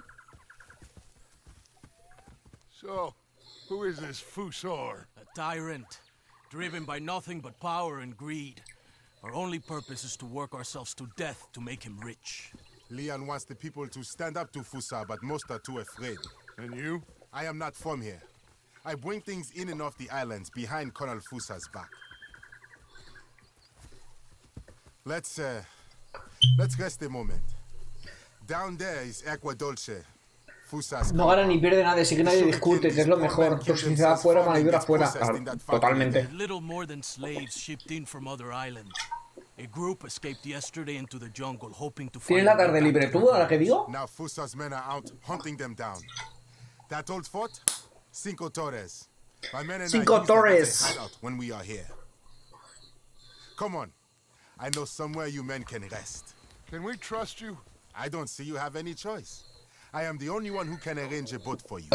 [SPEAKER 5] So, who is this Fusar?
[SPEAKER 10] A tyrant, driven by nothing but power and greed. Our only purpose is to work ourselves to death to make him rich.
[SPEAKER 4] Leon wants the people to stand up to Fusa, but most are too afraid.
[SPEAKER 5] And you?
[SPEAKER 4] I am not from here. I bring things in and off the islands behind Colonel Fusa's back. Let's, uh, let's rest a moment. Down there is Agua Dulce. Fusa's
[SPEAKER 1] no gana ni pierde nadie, sí que nadie discute, que es lo mejor. Toxicidad afuera, mano y dura afuera. Claro, totalmente.
[SPEAKER 10] Little more than slaves shipped in from other islands. A group escaped yesterday into the jungle, hoping to find.
[SPEAKER 1] ¿Tienes la tarde libre tú, a la que digo?
[SPEAKER 4] Now Fusa's men are out hunting them down. That old fort, Cinco Torres. My men and
[SPEAKER 1] Cinco Torres.
[SPEAKER 4] I use that as a hideout when we are here. Come on. I know somewhere you men can rest.
[SPEAKER 5] Can we trust you?
[SPEAKER 4] I don't see you have any choice. I am the only one who can arrange a boat for you.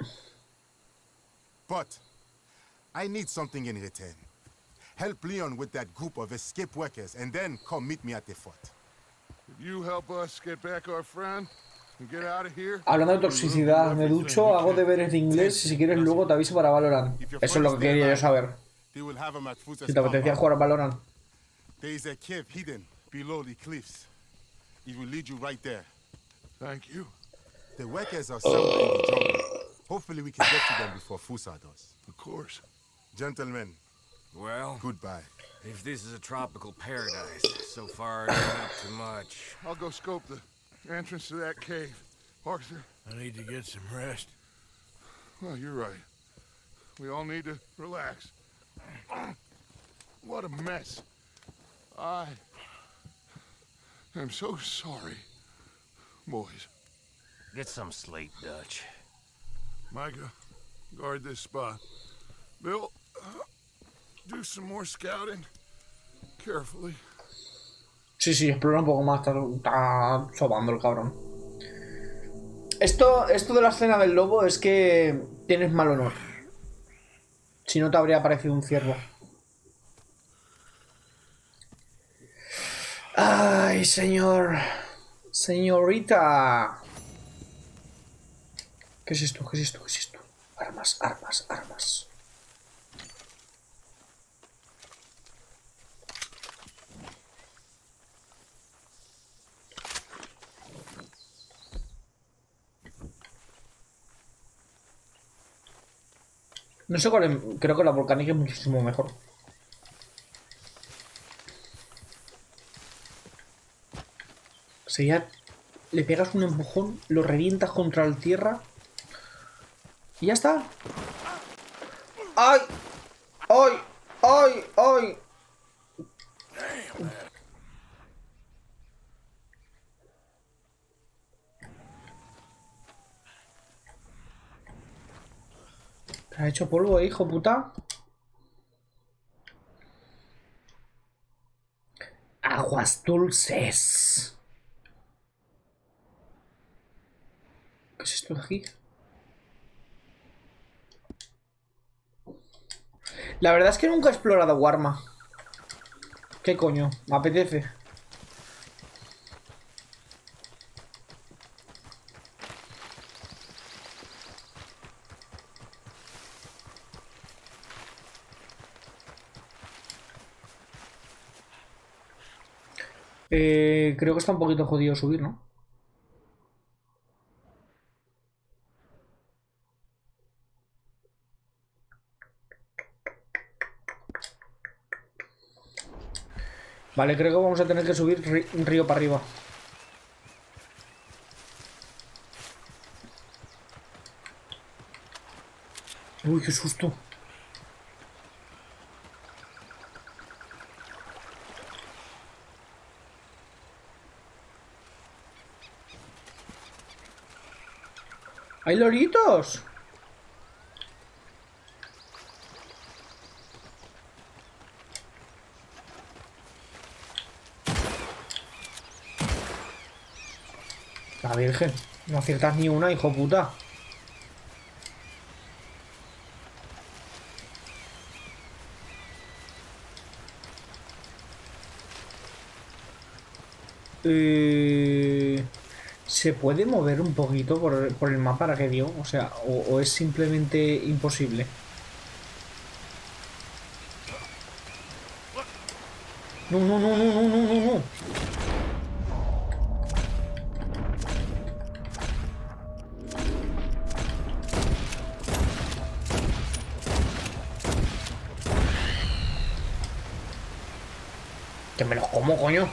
[SPEAKER 4] But I need something in return. Help Leon with that group of escape workers and then come meet me at the fort.
[SPEAKER 5] If you help us get back our friend and get out of here.
[SPEAKER 1] Hablando de toxicidad, me ducho, hago deberes de inglés y si quieres luego te aviso para Valorant. Eso es lo que quería yo saber. Si te apetecía jugar a Valorant.
[SPEAKER 4] There is a cave hidden below the cliffs. It will lead you right there.
[SPEAKER 5] Thank you.
[SPEAKER 4] The workers are somewhere in the jungle. Hopefully we can get to them before Fusa does.
[SPEAKER 5] Of course.
[SPEAKER 4] Gentlemen.
[SPEAKER 12] Well,
[SPEAKER 4] goodbye.
[SPEAKER 12] If this is a tropical paradise, so far not up to much.
[SPEAKER 5] I'll go scope the entrance to that cave. Arthur.
[SPEAKER 10] I need to get some rest.
[SPEAKER 5] Well, you're right. We all need to relax. What a mess. I am so sorry, boys.
[SPEAKER 12] Get some sleep, Dutch.
[SPEAKER 5] Micah, guard this spot. Bill, uh, do some more scouting. Carefully.
[SPEAKER 1] Sí, sí, explora un poco más. Está, está sobando el cabrón. Esto, esto de la escena del lobo es que tienes mal honor. Si no te habría aparecido un ciervo. Ay, señor. Señorita. ¿Qué es esto? ¿Qué es esto? ¿Qué es esto? Armas, armas, armas. No sé cuál es. Creo que la volcánica es muchísimo mejor. Si ya le pegas un empujón, lo revientas contra la tierra y ya está. ¡Ay! ¡Ay! ¡Ay! ¡Ay! Ha hecho polvo, eh, hijo puta. Aguas dulces. ¿Qué es esto de aquí? La verdad es que nunca he explorado Warma. ¿Qué coño? Me apetece. Eh, creo que está un poquito jodido subir, ¿no? Vale, creo que vamos a tener que subir un río para arriba. Uy, qué susto. ¡Hay loritos! La virgen, no aciertas ni una, hijo puta. Eh... ¿Se puede mover un poquito por, por el mapa para que dio? O sea, o, o es simplemente imposible. No, no, no, no, no, no, no, no. Que me los como, coño.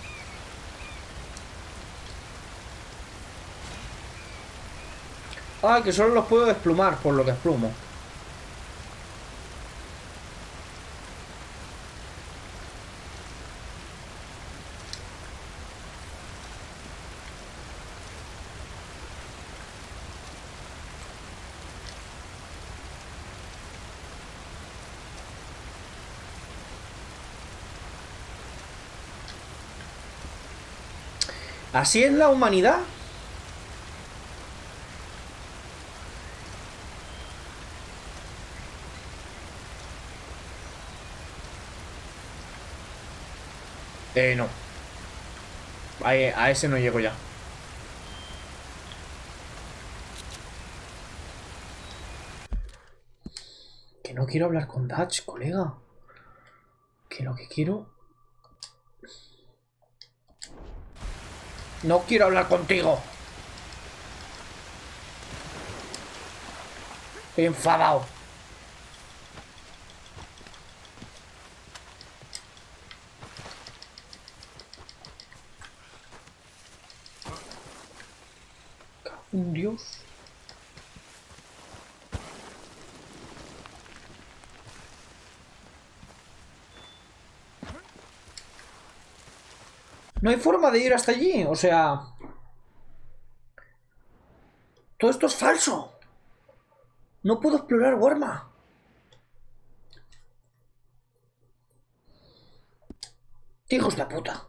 [SPEAKER 1] Ay, que solo los puedo desplumar, por lo que desplumo. ¿Así es la humanidad? Eh, no. A, a ese no llego ya. Que no quiero hablar con Dutch, colega. Que lo que quiero... No quiero hablar contigo. Estoy enfadado. Un dios. No hay forma de ir hasta allí, o sea... Todo esto es falso. No puedo explorar Warma. Hijos de puta.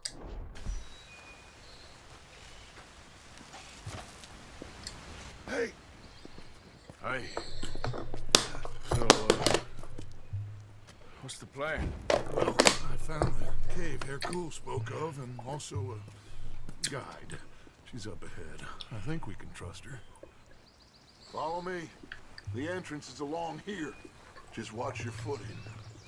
[SPEAKER 5] Hey.
[SPEAKER 3] Hey. So, uh, what's the plan?
[SPEAKER 5] Well, I found the cave Hercule spoke of, and also a guide. She's up ahead. I think we can trust her. Follow me. The entrance is along here. Just watch your footing.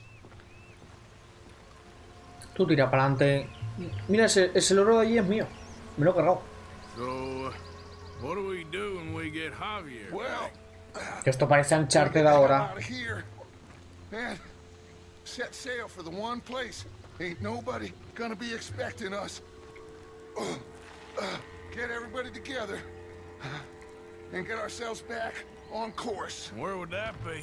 [SPEAKER 1] Tú tira para adelante. Mira, ese, ese loro de allí es mío. Me lo he cargado.
[SPEAKER 3] So, uh, what do we do when we get Javier?
[SPEAKER 5] Well,
[SPEAKER 1] que esto parece Uncharted ahora.
[SPEAKER 5] And set sail for the one place ain't nobody gonna be expecting us. Uh, uh, get everybody together uh, and get ourselves back on course.
[SPEAKER 3] Where would that be?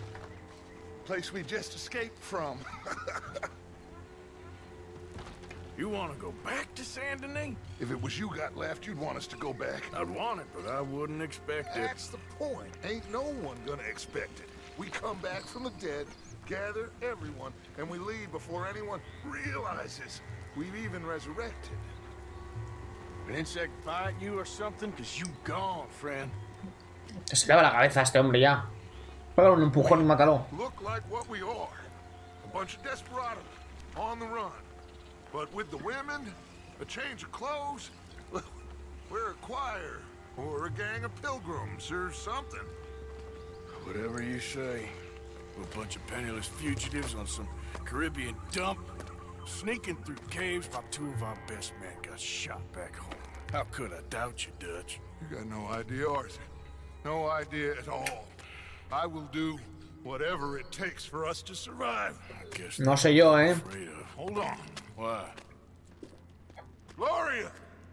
[SPEAKER 5] Place we just escaped from.
[SPEAKER 3] You want to go back to Saint Denis?
[SPEAKER 5] If it was you got left, you'd want us to go back.
[SPEAKER 3] I'd want it, but I wouldn't expect it.
[SPEAKER 5] That's the point. Ain't no one gonna expect it. We come back from the dead, gather everyone, and we leave before anyone realizes we've even resurrected.
[SPEAKER 3] An insect bite you or something? Because you gone, friend.
[SPEAKER 1] Se le va la cabeza a este hombre ya. Pégale un empujón y mátalo.
[SPEAKER 5] Look like what we are. A bunch of desperados on the run. But with the women, a change of clothes, we're a choir or a gang of pilgrims or something.
[SPEAKER 3] Whatever you say. We're a bunch of penniless fugitives on some Caribbean dump, sneaking through caves while two of our best men got shot back home. How could I doubt you, Dutch?
[SPEAKER 5] You got no idea, Arthur. No idea at all. I will do whatever it takes for us to survive.
[SPEAKER 3] I guess
[SPEAKER 1] No sé yo, eh.
[SPEAKER 5] Hold on.
[SPEAKER 3] Why?
[SPEAKER 5] Gloria!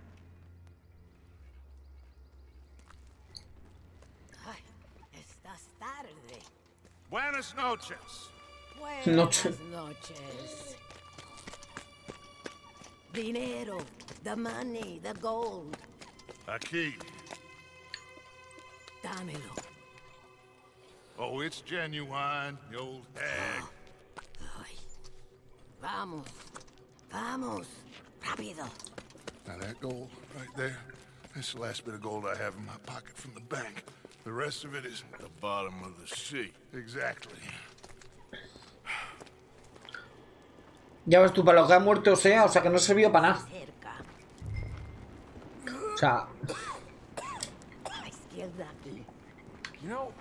[SPEAKER 13] Ay, estás tarde.
[SPEAKER 5] Buenas noches.
[SPEAKER 13] Buenas
[SPEAKER 1] Noche.
[SPEAKER 13] noches. Dinero, the money, the gold.
[SPEAKER 5] Aquí.
[SPEAKER 13] Dámelo.
[SPEAKER 5] Oh, it's genuine, the old hag.
[SPEAKER 13] Ay. Vamos. Vamos. Rápido.
[SPEAKER 5] Now that gold right there, that's the last bit of gold I have in my pocket from the bank. The rest of it is
[SPEAKER 3] at the bottom of the sea.
[SPEAKER 5] Exactly.
[SPEAKER 1] Ya ves tú, para lo que ha muerto, o sea, o sea que no sirvió para nada. O sea...
[SPEAKER 3] You know,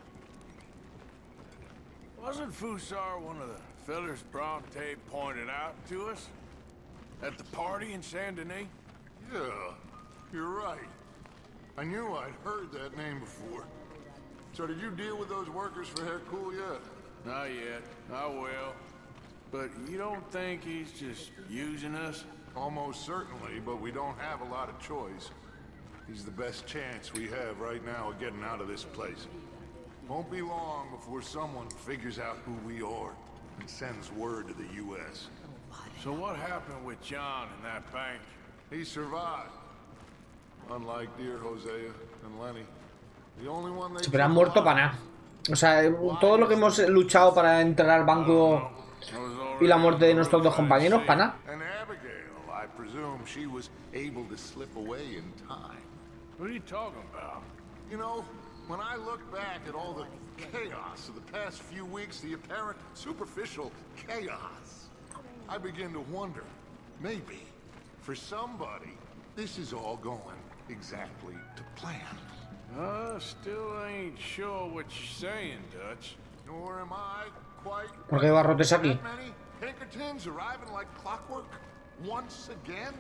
[SPEAKER 3] wasn't Fusar one of the fellers Bronte pointed out to us at the party in Saint Denis?
[SPEAKER 5] Yeah, you're right. I knew I'd heard that name before. So did you deal with those workers for Hercule yet?
[SPEAKER 3] Not yet. I will. But you don't think he's just using us?
[SPEAKER 5] Almost certainly, but we don't have a lot of choice. He's the best chance we have right now of getting out of this place. Won't be long before someone figures out who we are and sends word to the U S
[SPEAKER 3] So what happened with John in that bank?
[SPEAKER 5] He survived. Unlike dear Hosea and Lenny. The only one they
[SPEAKER 1] Se pero han muerto para nada. O sea, todo lo que hemos luchado para entrar al banco y la muerte de nuestros dos compañeros, para nada.
[SPEAKER 5] And Abigail, I presume she was able to slip away in time.
[SPEAKER 3] What are you talking about?
[SPEAKER 5] You know, when I look back at all the chaos of the past few weeks, the apparent superficial chaos, I begin to wonder, maybe, for somebody, this is all going exactly to plan.
[SPEAKER 3] Uh, still ain't sure what you're saying, Dutch.
[SPEAKER 5] Nor am I quite...
[SPEAKER 1] ¿Por qué hay barrotes aquí?
[SPEAKER 5] That many Pinkertons arriving like clockwork once again?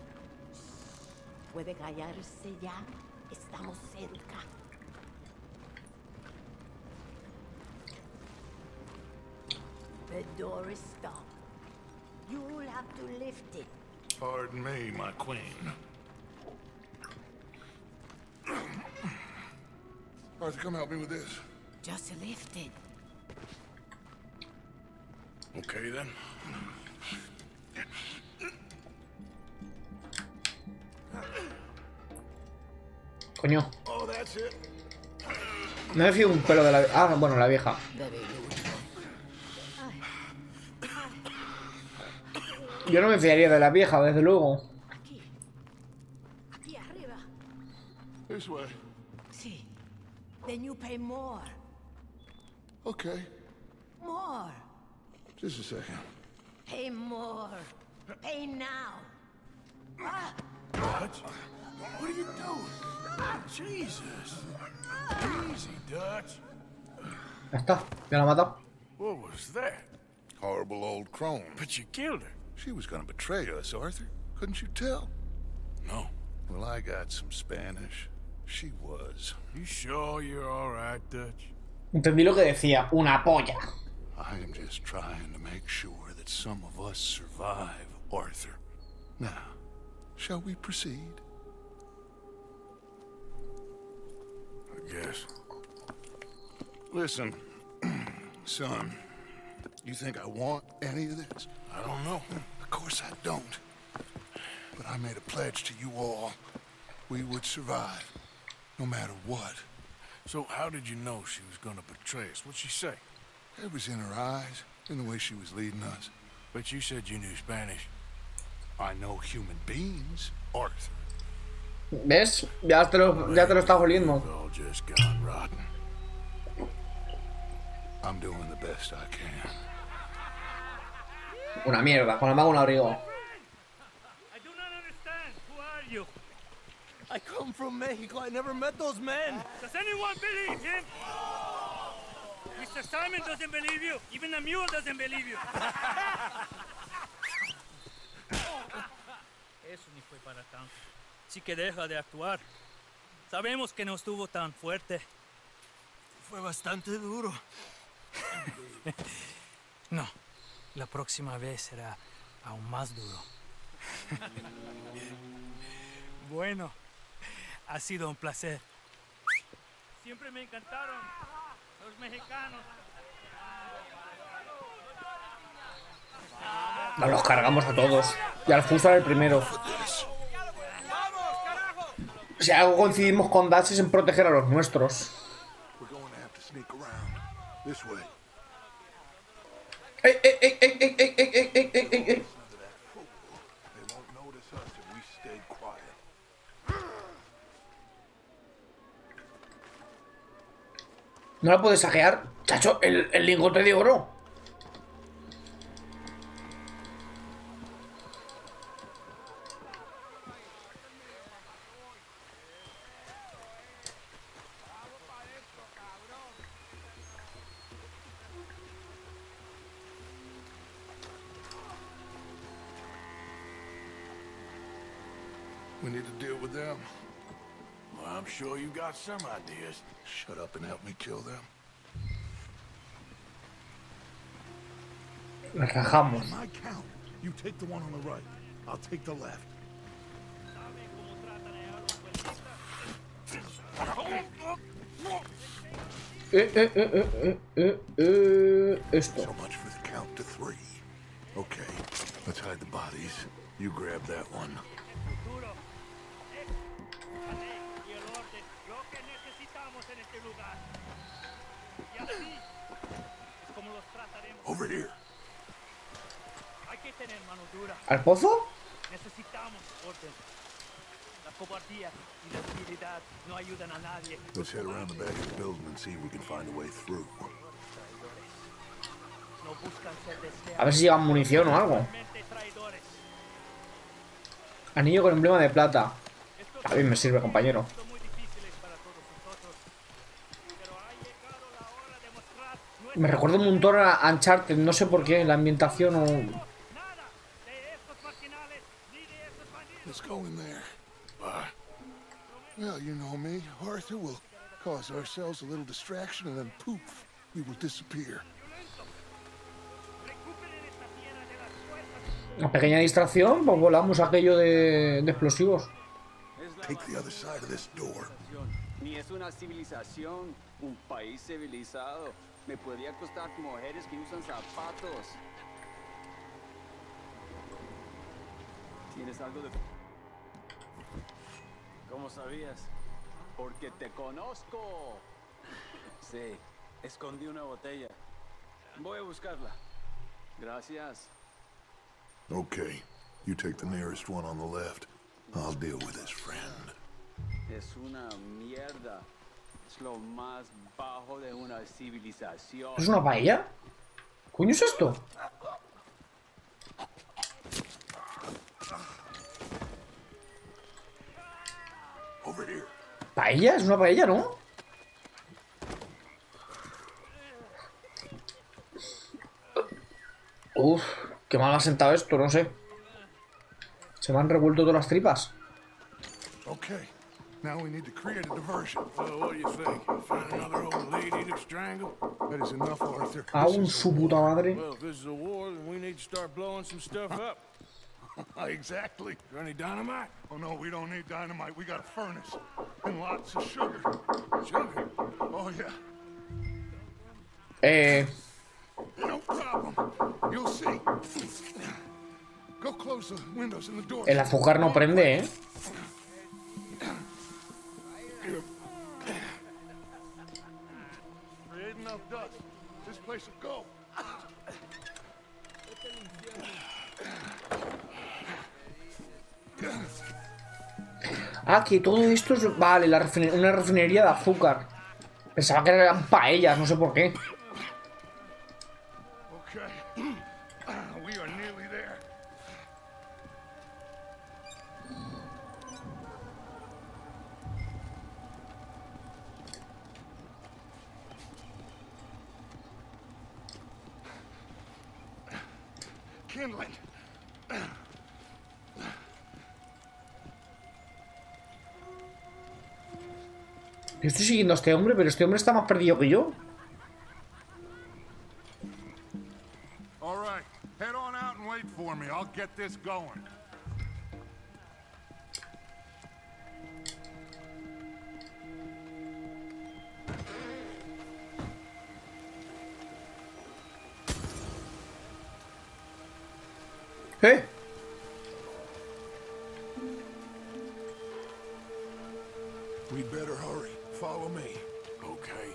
[SPEAKER 13] Puede callarse ya. Estamos cerca. The door is stopped. You'll have to lift it.
[SPEAKER 5] Pardon me, my queen. Arthur, come help me with this.
[SPEAKER 13] Just lift it.
[SPEAKER 3] Okay, then.
[SPEAKER 1] Coño.
[SPEAKER 5] Oh, that's it.
[SPEAKER 1] No me fío un pelo de la... Ah, bueno, la vieja. Yo no me fiaría de la vieja, desde luego.
[SPEAKER 13] Aquí. Aquí arriba.
[SPEAKER 5] This way.
[SPEAKER 13] Sí. Then you pay more.
[SPEAKER 5] Okay.
[SPEAKER 13] More.
[SPEAKER 5] Just a second.
[SPEAKER 13] Pay more. Pay now. Ah.
[SPEAKER 3] Dutch? What are you doing? Jesus. Easy, Dutch.
[SPEAKER 1] Ya está, ya la ha matado.
[SPEAKER 3] What was that?
[SPEAKER 5] Horrible old crone.
[SPEAKER 3] But you killed her.
[SPEAKER 5] She was gonna betray us, Arthur. Couldn't you tell?
[SPEAKER 3] No.
[SPEAKER 5] Well, I got some Spanish. She was.
[SPEAKER 3] You sure you're all right, Dutch?
[SPEAKER 1] Entendí lo que decía, una polla.
[SPEAKER 5] I am just trying to make sure that some of us survive, Arthur. Now, shall we proceed?
[SPEAKER 3] I guess.
[SPEAKER 5] Listen, son, you think I want any of this?
[SPEAKER 3] I don't know.
[SPEAKER 5] Of course I don't. But I made a pledge to you all. We would survive, no matter what.
[SPEAKER 3] So how did you know she was gonna betray us? What'd she say?
[SPEAKER 5] It was in her eyes, in the way she was leading us.
[SPEAKER 3] But you said you knew Spanish.
[SPEAKER 5] I know human beings, Arthur.
[SPEAKER 1] ¿Ves? Ya te lo, ya te lo estás oliendo.
[SPEAKER 3] All just gone rotten.
[SPEAKER 5] I'm doing the best I can.
[SPEAKER 1] Una mierda, con el mago un abrigo.
[SPEAKER 10] I do not understand. Who are you? I come from Mexico. I never met those men. Does anyone believe him? Mister Simon doesn't believe you. Even the mule doesn't believe you. Eso ni fue para tanto. Sí que deja de actuar. Sabemos que no estuvo tan fuerte. Fue bastante duro. No, la próxima vez será aún más duro. Bueno, ha sido un placer. Siempre me encantaron los mexicanos.
[SPEAKER 1] Nos los cargamos a todos. Y al Fuso era el primero. Si algo coincidimos con Dash es en proteger a los nuestros. ¡Ey, ey, ey, ey, ey, ey, ey, ey, ey, ey, ey! ¿No la puedes saquear? Chacho, el, el lingote de oro.
[SPEAKER 5] We need to deal with them.
[SPEAKER 3] Well, I'm sure you got some ideas.
[SPEAKER 5] Shut up and help me kill them.
[SPEAKER 1] Nos rajamos.
[SPEAKER 5] On my count, you take the one on the right. I'll take the left.
[SPEAKER 1] Eh, eh, eh, eh, eh, eh, esto.
[SPEAKER 5] So much for the count to three. Okay, let's hide the bodies. You grab that one. Over here.
[SPEAKER 1] ¿Al pozo?
[SPEAKER 10] Necesitamos orden. La cobardía y la debilidad no ayudan a nadie.
[SPEAKER 5] Let's head around the back of the building and see if we can find a way through.
[SPEAKER 1] A ver si llevan munición o algo. Anillo con emblema de plata. A mí me sirve, compañero. Me recuerda un montón a Uncharted, no sé por qué, la ambientación o...
[SPEAKER 5] Let's go in there. Bye. Well, you know me, Arthur. We'll cause ourselves a little distraction and then poof, we will disappear.
[SPEAKER 1] Una pequeña distracción, pues volamos aquello de, de explosivos.
[SPEAKER 5] Take the other side of this door.
[SPEAKER 14] Ni es una civilización, un país civilizado. Me podría costar mujeres que usan zapatos. ¿Tienes algo de...? ¿Cómo sabías? Porque te conozco. Sí, escondí una botella. Voy a buscarla. Gracias.
[SPEAKER 5] Okay, you take the nearest one on the left. I'll deal with his friend.
[SPEAKER 14] Es una mierda. Es lo más bajo de una civilización.
[SPEAKER 1] ¿Es una paella? ¿Qué coño es esto? ¿Paella? Es una paella, ¿no? Uf, qué mal ha sentado esto, no sé. Se me han revuelto todas las tripas.
[SPEAKER 5] Okay. Now we need to create a diversion.
[SPEAKER 3] Well, what do you think? Find another old lady to strangle?
[SPEAKER 5] That is enough, Arthur.
[SPEAKER 1] Aún su puta madre.
[SPEAKER 3] Well, if this is a war, then we need to start blowing some stuff up.
[SPEAKER 5] Exactly.
[SPEAKER 3] Is there any dynamite?
[SPEAKER 5] Oh no, we don't need dynamite. We got a furnace and lots of sugar.
[SPEAKER 3] Sugar?
[SPEAKER 5] Oh yeah.
[SPEAKER 1] Eh.
[SPEAKER 5] No problem. You'll see. Go close the windows and the doors.
[SPEAKER 1] El azúcar no prende, ¿eh?
[SPEAKER 5] Create enough dust. This place will go.
[SPEAKER 1] Ah, que todo esto es... Vale, la refine... una refinería de azúcar. Pensaba que eran paellas, no sé por qué.
[SPEAKER 5] Okay. We are nearly there. Kindling.
[SPEAKER 1] Yo estoy siguiendo a este hombre, pero este hombre está más perdido que yo.
[SPEAKER 5] All right. Head on out and wait for me. I'll get this going.
[SPEAKER 1] ¿Eh?
[SPEAKER 5] We'd better hurry. Follow me. Okay.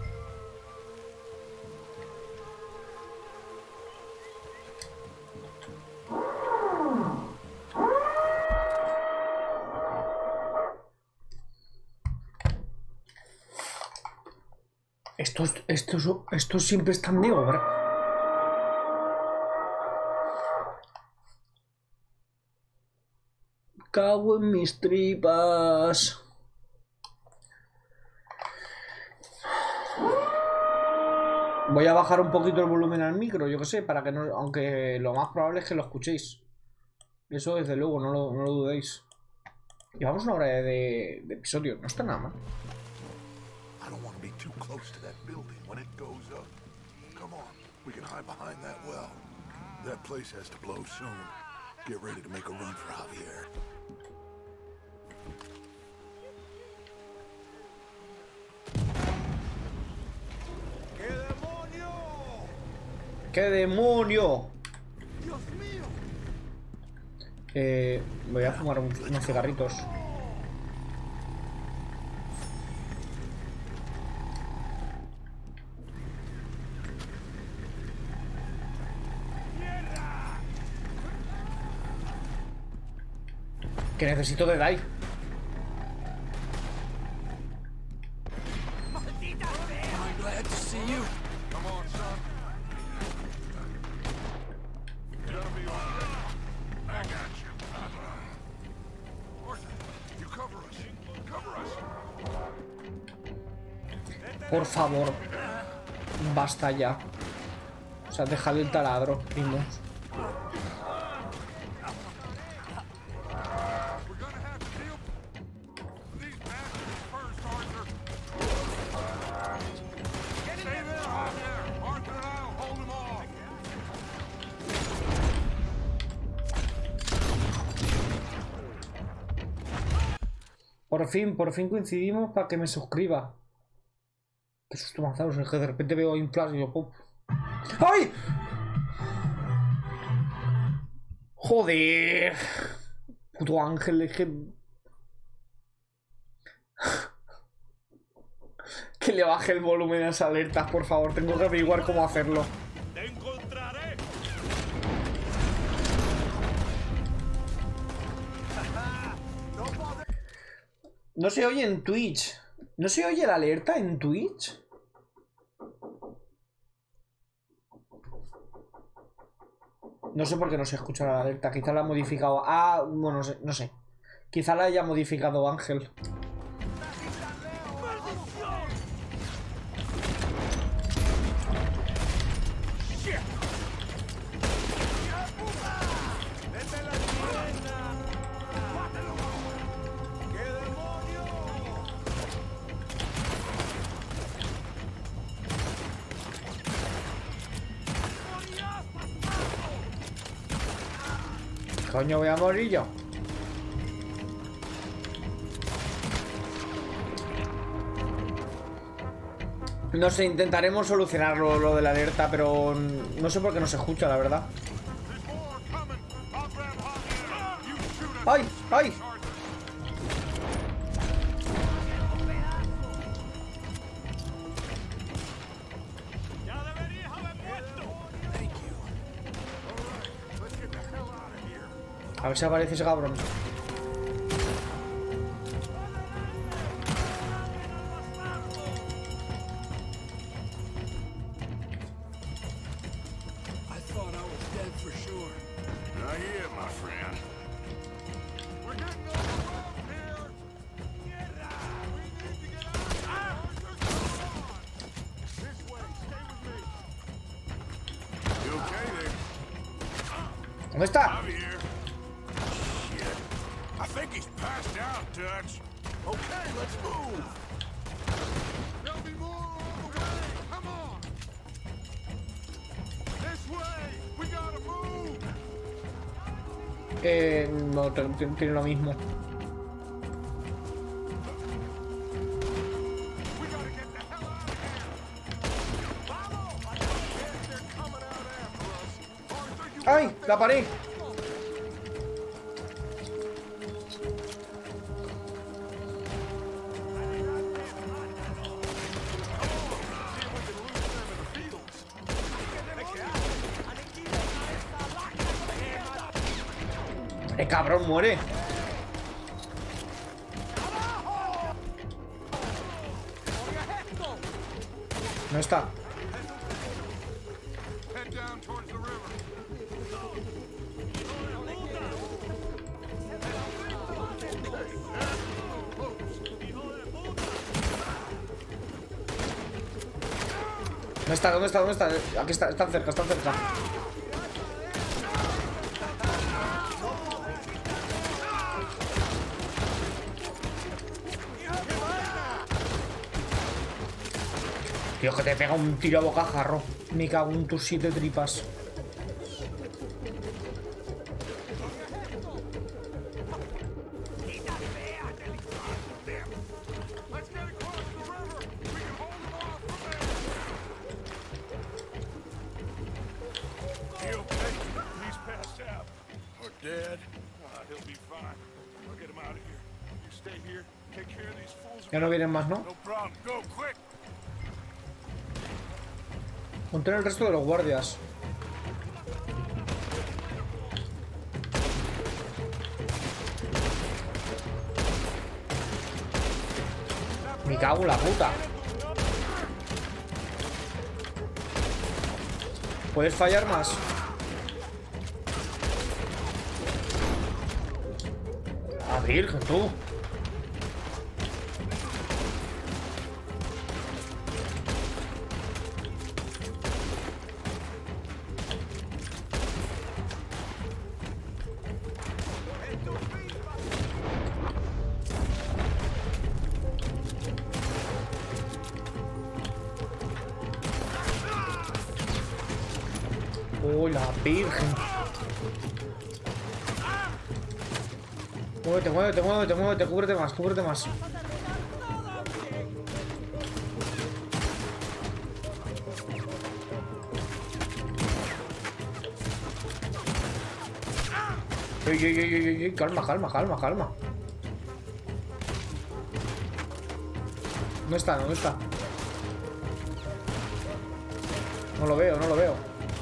[SPEAKER 1] Estos, estos, estos siempre están de obra. Cago en mis tripas. Voy a bajar un poquito el volumen al micro, yo que sé, para que no... Aunque lo más probable es que lo escuchéis. Eso desde luego, no lo, no lo dudéis. Llevamos una hora de, de episodio, no está nada mal.
[SPEAKER 5] I don't want to be too close to that building when it goes up. Come on, we can hide behind that well. That place has to blow soon. Get ready to make a run for Javier.
[SPEAKER 1] ¡Qué demonio! Eh, voy a fumar un, unos cigarritos. Que necesito de Dai. Por favor, basta ya. O sea, dejad el taladro, primos. Por fin, por fin coincidimos para que me suscriba. Qué susto mazaros, es que de repente veo ahí un flash y yo pop. ¡Ay! Joder. Puto Ángel, es que... Que le baje el volumen a esas alertas, por favor. Tengo que averiguar cómo hacerlo.
[SPEAKER 10] ¡Te encontraré!
[SPEAKER 1] No se oye en Twitch. ¿No se oye la alerta en Twitch? No sé por qué no se escucha la alerta. Quizá la ha modificado. Ah, bueno, no sé. No sé. Quizá la haya modificado Ángel. Coño, voy a morir yo. No sé, intentaremos solucionarlo lo de la alerta, pero no sé por qué no se escucha, la verdad. ¡Ay! A ver si aparece ese cabrón. ¿Dónde está?
[SPEAKER 3] I think he's passed out, Dutch. Okay, let's move. There'll be more on the way. Come on. This way. We gotta move.
[SPEAKER 1] Eh, no, tiene lo mismo. ¡Ay! ¡La paré! ¡Eh, cabrón, muere! No está. ¿Dónde está? ¿Dónde está? ¿Dónde está? Aquí está, están cerca, están cerca. Tío, que te pega un tiro a bocajarro. Me cago en tus siete tripas. Ya no vienen más, ¿no? Contén el resto de los guardias. Me cago en la puta. ¿Puedes fallar más? ¡Ah, virgen, tú! ¡Oh, la virgen! Muévete, muévete, muévete, muévete, cúbrete más, cúbrete más. Ey, ey, ey, ey, ey, calma, calma, calma, calma. ¿Dónde está? ¿Dónde está? No lo veo, no lo veo.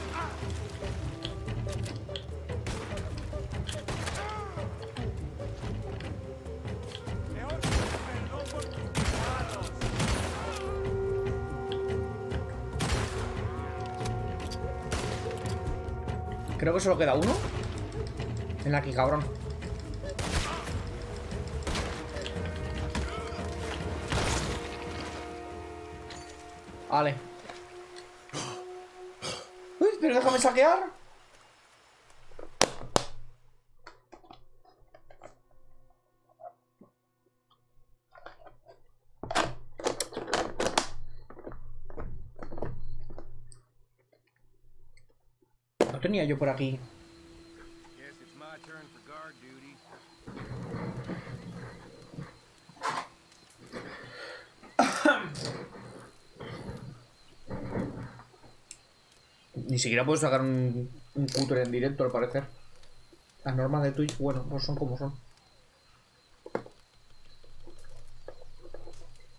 [SPEAKER 1] Creo que solo queda uno. Ven aquí, cabrón. Vale. Uy, pero déjame saquear. No tenía yo por aquí. Ni siquiera puedo sacar un, un cutter en directo, al parecer. Las normas de Twitch, bueno, pues son como son.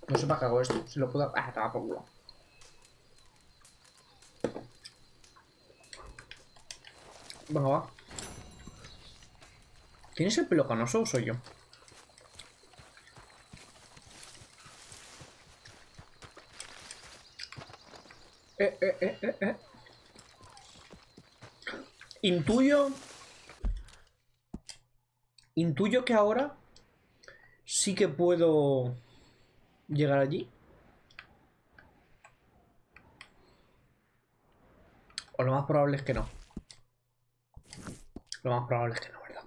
[SPEAKER 1] No sé para qué hago esto. Si lo puedo... Ah, estaba por culo. Venga, va. ¿Tienes el pelo canoso o soy yo? Eh, eh, eh, eh, eh. Intuyo... Intuyo que ahora sí que puedo llegar allí. O lo más probable es que no. Lo más probable es que no, ¿verdad?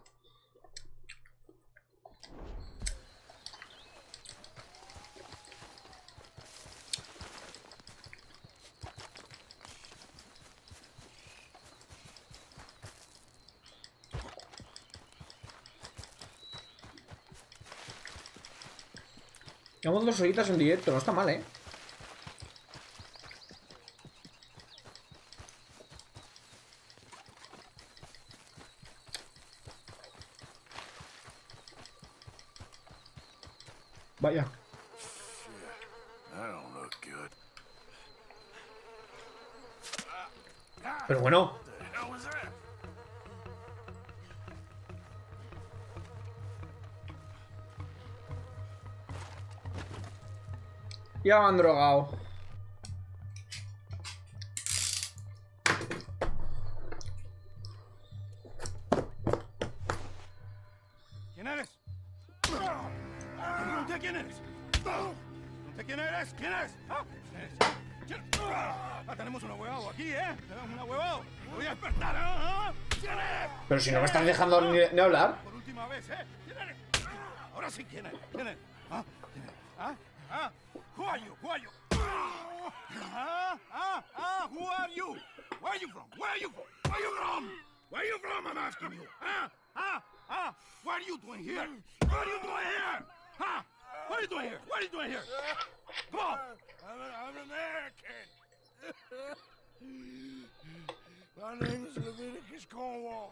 [SPEAKER 1] Llevamos dos horitas en directo, no está mal, ¿eh? Vaya. Pero bueno. Ya me han drogado.
[SPEAKER 7] ¿Quién eres? Pregunté quién eres. Pregunté quién eres. ¿Quién eres? ¿Ah? ¿Quién eres? Ah, tenemos un huevado aquí, ¿eh? Tenemos un huevado. Voy a despertar, ¿eh? ¿Quién eres?
[SPEAKER 1] Pero si no me estás dejando ni, ni hablar.
[SPEAKER 7] Por última vez, ¿eh? ¿Quién eres? Ahora sí, ¿quién eres? ¿Quién eres? ¿Ah? ¿Quién eres? ¿Ah? ¿Ah? Who are you? Who are you? Ah, ah, ah, who are you? Where are you from? Where are you from? Where are you from? Where are you from? I'm asking you. Ah, ah, ah, what are you doing here? What are you doing here? Huh? What are you doing here? What are you doing here? Come on. I'm, a, I'm American. My name is Leviticus Cornwall.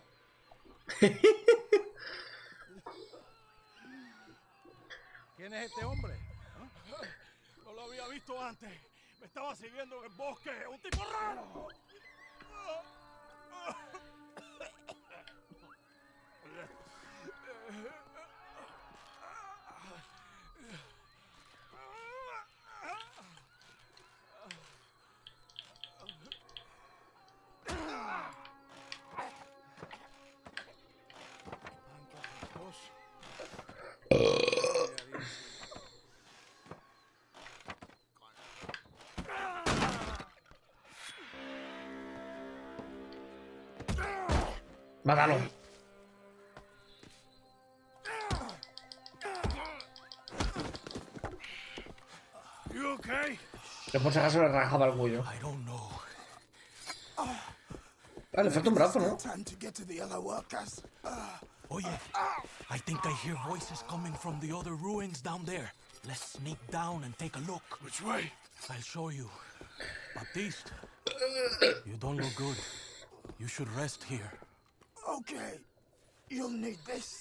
[SPEAKER 7] ¿Quién es este hombre? ¿Ah? No lo había visto antes. Me estaba siguiendo en el bosque. ¡Un tipo raro!
[SPEAKER 1] Mátalo.
[SPEAKER 7] You okay?
[SPEAKER 1] Que por si acaso le rajaba el cuello. Ah, le falta un brazo, ¿no?
[SPEAKER 15] Oye, I think I hear voices coming from the other ruins down there. Let's sneak down and take a look.
[SPEAKER 7] Which way?
[SPEAKER 15] I'll show you. Baptiste, you don't look good. You should rest here.
[SPEAKER 11] Okay, you'll need this.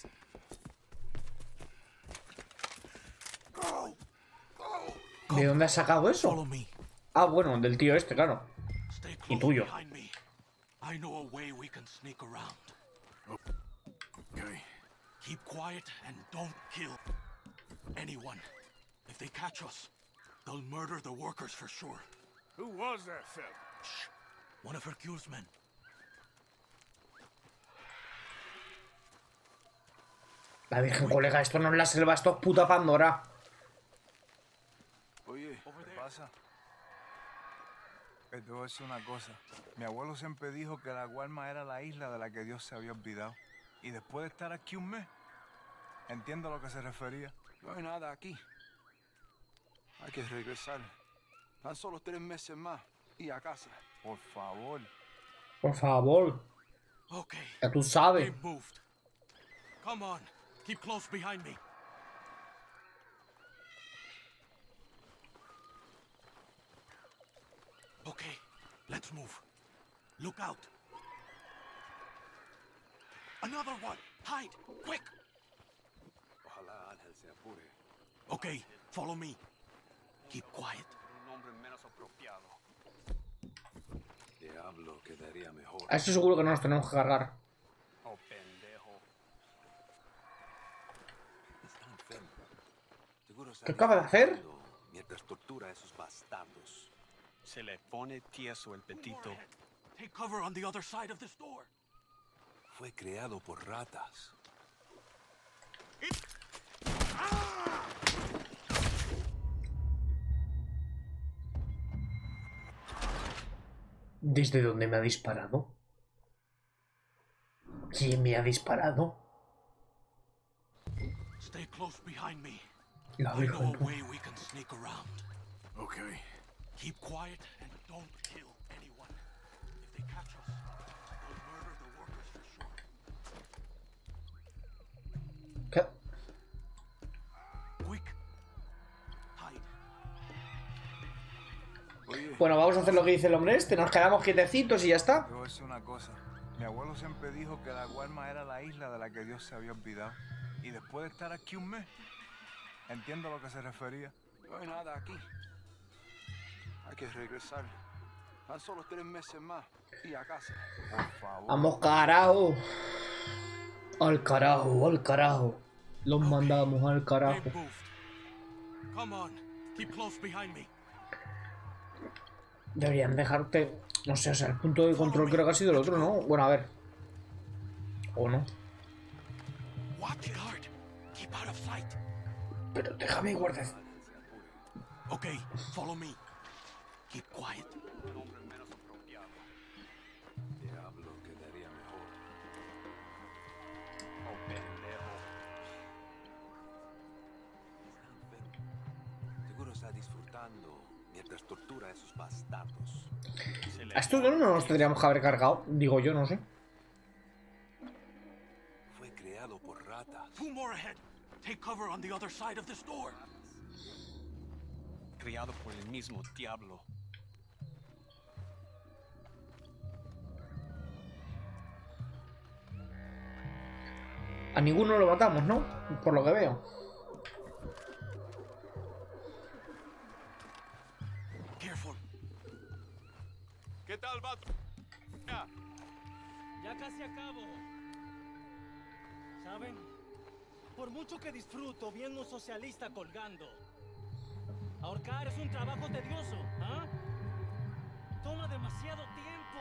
[SPEAKER 11] Go, go.
[SPEAKER 1] ¿De dónde has sacado eso? Ah, bueno, del tío este, claro. Y tuyo.
[SPEAKER 15] I know a way we can sneak around.
[SPEAKER 3] Okay.
[SPEAKER 15] Keep quiet and don't kill anyone. If they catch us, they'll murder the workers for sure.
[SPEAKER 7] Who was that fella?
[SPEAKER 15] Shh. One of Hercule's men.
[SPEAKER 1] La virgen, colega, esto no es la selva, esto es puta Pandora.
[SPEAKER 16] Oye, ¿qué pasa? Te voy a decir una cosa. Mi abuelo siempre dijo que la Guarma era la isla de la que Dios se había olvidado. Y después de estar aquí un mes, entiendo a lo que se refería.
[SPEAKER 17] No hay nada aquí. Hay que regresar. Tan solo tres meses más y a casa.
[SPEAKER 16] Por favor.
[SPEAKER 1] Por favor.
[SPEAKER 15] Okay.
[SPEAKER 1] Ya tú sabes.
[SPEAKER 15] They've moved. Come on. Keep close behind me. Okay, let's move. Look out. Another one. Hide, quick.
[SPEAKER 17] Ojalá Ángel se apure.
[SPEAKER 15] Okay, follow me. Keep quiet.
[SPEAKER 17] Un nombre menos apropiado. Diablo, quedaría mejor.
[SPEAKER 1] A esto seguro que no nos tenemos que cargar.
[SPEAKER 17] Oh, pendejo. Está enfermo. Seguro
[SPEAKER 1] ¿Qué acaba de hacer?
[SPEAKER 17] Mientras tortura a esos bastardos. Se le pone tieso el petito.
[SPEAKER 15] Take cover on the other side of this door.
[SPEAKER 17] Fue creado por ratas.
[SPEAKER 1] ¿Desde dónde me ha disparado? ¿Quién me ha disparado?
[SPEAKER 15] Stay close behind me.
[SPEAKER 1] La
[SPEAKER 15] I know a
[SPEAKER 1] Virgen.
[SPEAKER 15] way we can sneak around.
[SPEAKER 3] Okay.
[SPEAKER 15] Keep quiet and don't kill anyone. If they catch us, they'll murder the workers for sure.
[SPEAKER 1] ¿Qué?
[SPEAKER 15] Quick. Hide.
[SPEAKER 1] Bueno, vamos a hacer lo que dice el hombre este. Nos quedamos quietecitos y ya está.
[SPEAKER 16] Te voy a decir una cosa. Mi abuelo siempre dijo que la Guarma era la isla de la que Dios se había olvidado. Y después de estar aquí un mes, entiendo a lo que se refería.
[SPEAKER 17] No hay nada aquí. Hay que regresar. Tan solo tres meses más y a casa.
[SPEAKER 16] Por favor.
[SPEAKER 1] Vamos, carajo. Al carajo, al carajo. Los mandamos al carajo.
[SPEAKER 15] Come on. Keep close behind me.
[SPEAKER 1] Deberían dejarte... No sé, o sea, el punto de control creo que ha sido el otro, ¿no? Bueno, a ver. ¿O no?
[SPEAKER 15] Watch guard. Keep out of sight.
[SPEAKER 1] Pero déjame guardar.
[SPEAKER 15] Okay, follow me. Keep quiet.
[SPEAKER 17] Diablo, quedaría mejor. Oh, pendejo. Está enfermo. Seguro está disfrutando mientras tortura a esos bastardos.
[SPEAKER 1] A estos dos no nos tendríamos que haber cargado. Digo yo, no sé.
[SPEAKER 17] Fue creado por ratas.
[SPEAKER 15] Two more ahead. Take cover on the other side of this door.
[SPEAKER 17] Criado por el mismo diablo.
[SPEAKER 1] A ninguno lo matamos, ¿no? Por lo que veo.
[SPEAKER 15] Careful.
[SPEAKER 18] ¿Qué tal, vato? Ya.
[SPEAKER 10] Ya casi acabo. ¿Saben? Por mucho que disfruto viendo un socialista colgando, ahorcar es un trabajo tedioso, ¿ah? Toma demasiado tiempo.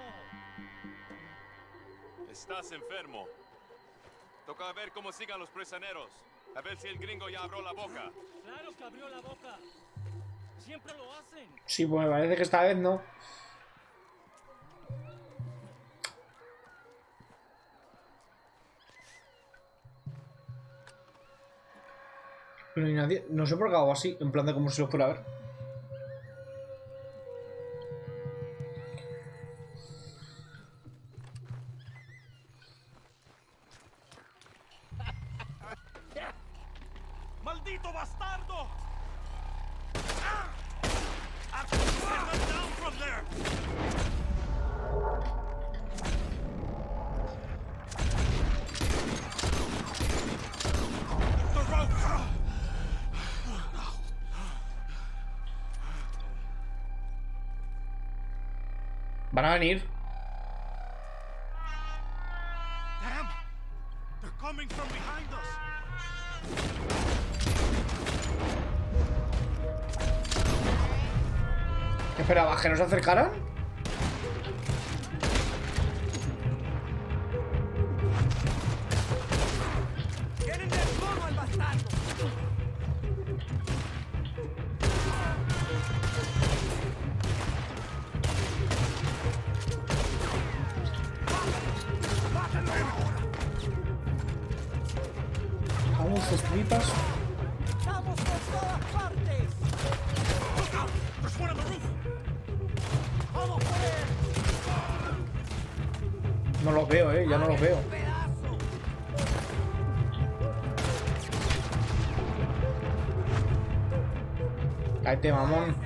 [SPEAKER 18] Estás enfermo. Toca ver cómo sigan los prisioneros. A ver si el gringo ya abrió la boca.
[SPEAKER 10] Claro que abrió la boca. Siempre lo hacen.
[SPEAKER 1] Sí, pues me parece que esta vez no. Pero ni nadie... No sé por qué hago así, en plan de como si lo fuera a ver.
[SPEAKER 15] ¡Maldito bastardo! Get down from there! The rope!
[SPEAKER 1] Van a venir.
[SPEAKER 15] Damn! They're coming from behind us!
[SPEAKER 1] ¿Qué esperabas? ¿Que nos acercaran?
[SPEAKER 15] ¡Tienen de fuego al bastardo!
[SPEAKER 1] Vamos, sus tripas.
[SPEAKER 10] ¡Estamos por todas partes!
[SPEAKER 15] There's one on the roof!
[SPEAKER 10] ¡Vamos por él!
[SPEAKER 1] No los veo, eh, ya no los veo. Cállate, mamón.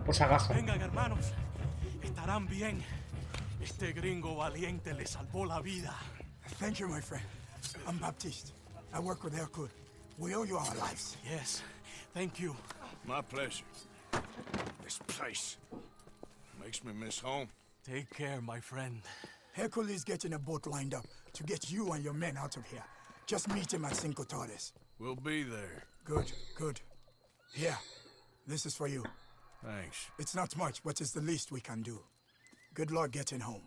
[SPEAKER 1] por si acaso.
[SPEAKER 15] Vengan, hermanos. Estarán bien. Este gringo valiente le salvó la vida.
[SPEAKER 11] Thank you, my friend. I'm Baptiste. I work with Hercule. We owe you our lives.
[SPEAKER 15] Yes, thank you.
[SPEAKER 3] My pleasure. This place makes me miss home.
[SPEAKER 15] Take care, my friend.
[SPEAKER 11] Hercule is getting a boat lined up to get you and your men out of here. Just meet him at Cinco Torres.
[SPEAKER 3] We'll be there.
[SPEAKER 11] Good, good. Here, this is for you.
[SPEAKER 3] Thanks.
[SPEAKER 11] It's not much, but it's the least we can do. Good luck getting home.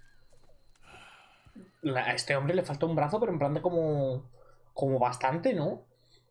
[SPEAKER 1] A este hombre le falta un brazo, pero en plan de como... Como bastante, ¿no?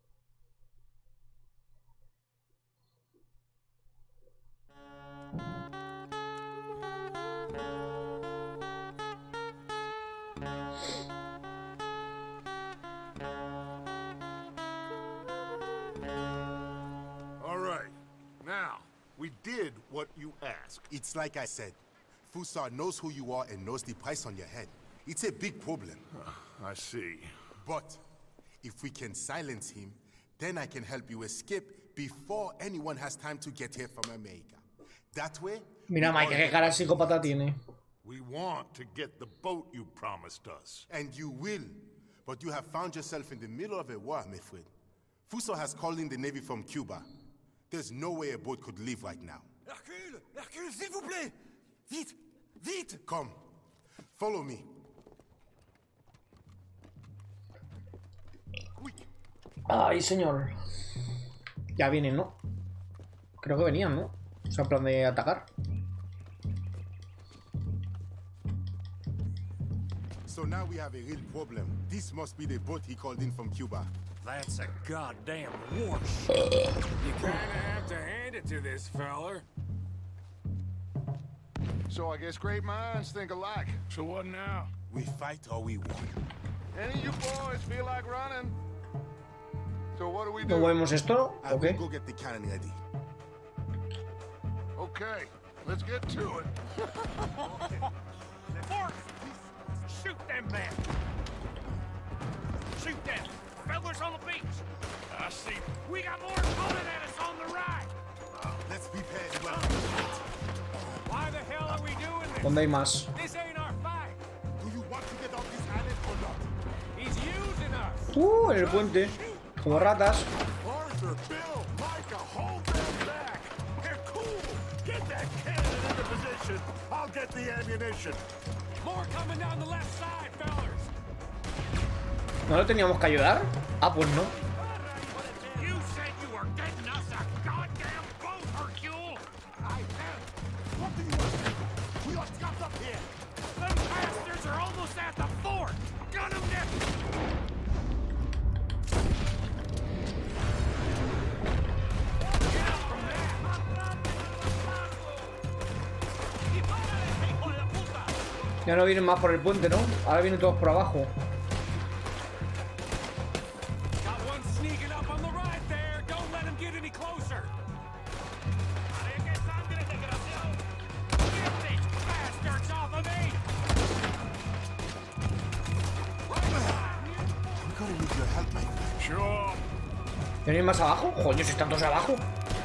[SPEAKER 5] All right. Now, we did what you asked.
[SPEAKER 4] It's like I said. Fussar knows who you are and knows the price on your head. It's a big problem.
[SPEAKER 5] Uh, I see.
[SPEAKER 4] But if we can silence him, then I can help you escape before anyone has time to get here from America. That way...
[SPEAKER 1] Mira, Mike, qué cara psicópata tiene.
[SPEAKER 5] We want to get the boat you promised us.
[SPEAKER 4] And you will. But you have found yourself in the middle of a war, my friend. Fussar has called in the Navy from Cuba. There's no way a boat could leave right now.
[SPEAKER 11] Hercule! Hercule, s'il vous plaît! Vite! Vite!
[SPEAKER 4] Come. Follow me.
[SPEAKER 1] Ay, señor. Ya vienen, ¿no? Creo que venían, ¿no? O sea, en plan de atacar.
[SPEAKER 4] So now we have a real problem. This must be the boat he called in from Cuba.
[SPEAKER 12] That's a goddamn warship. You kinda have to hand it to this feller.
[SPEAKER 5] So I guess great minds think alike.
[SPEAKER 3] So what now?
[SPEAKER 4] We fight or we won.
[SPEAKER 5] Any of you boys feel like running? So what do we
[SPEAKER 1] ¿No
[SPEAKER 5] do?
[SPEAKER 1] vemos esto?
[SPEAKER 4] I will go get the cannon ready.
[SPEAKER 5] Okay, let's get to it.
[SPEAKER 10] Force! Shoot them men! Shoot them! Fellas on the beach! I see. We got more coming at us on the right!
[SPEAKER 4] Let's prepare as well.
[SPEAKER 10] Why the hell are we doing this?
[SPEAKER 1] ¿Dónde hay más?
[SPEAKER 10] This ain't our fight!
[SPEAKER 4] Do you want to get off this island or not?
[SPEAKER 10] He's using us!
[SPEAKER 1] Uh, en el puente. Como ratas.
[SPEAKER 5] Arthur, Bill, Micah, hold them back! They're cool! Get that cannon into position! I'll get the ammunition!
[SPEAKER 10] More coming down the left side, fellas!
[SPEAKER 1] ¿No lo teníamos que ayudar? Ah, pues no.
[SPEAKER 10] You said you were getting us a goddamn boat, Hercule!
[SPEAKER 5] I am! What do you want? We are trapped up here!
[SPEAKER 10] Them bastards are almost at the fort! Gun them down!
[SPEAKER 1] Ya no vienen más por el puente, ¿no? Ahora vienen todos por abajo. ¿Ya vienen más abajo? Coño, si están todos abajo.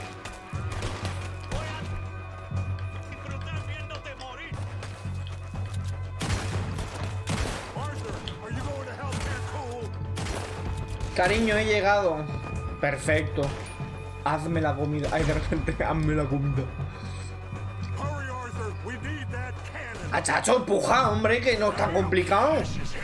[SPEAKER 1] Cariño, he llegado. Perfecto. Hazme la comida. Ay, de repente, hazme la comida. ¡Ah, chacho, empuja, hombre! Que no es tan complicado.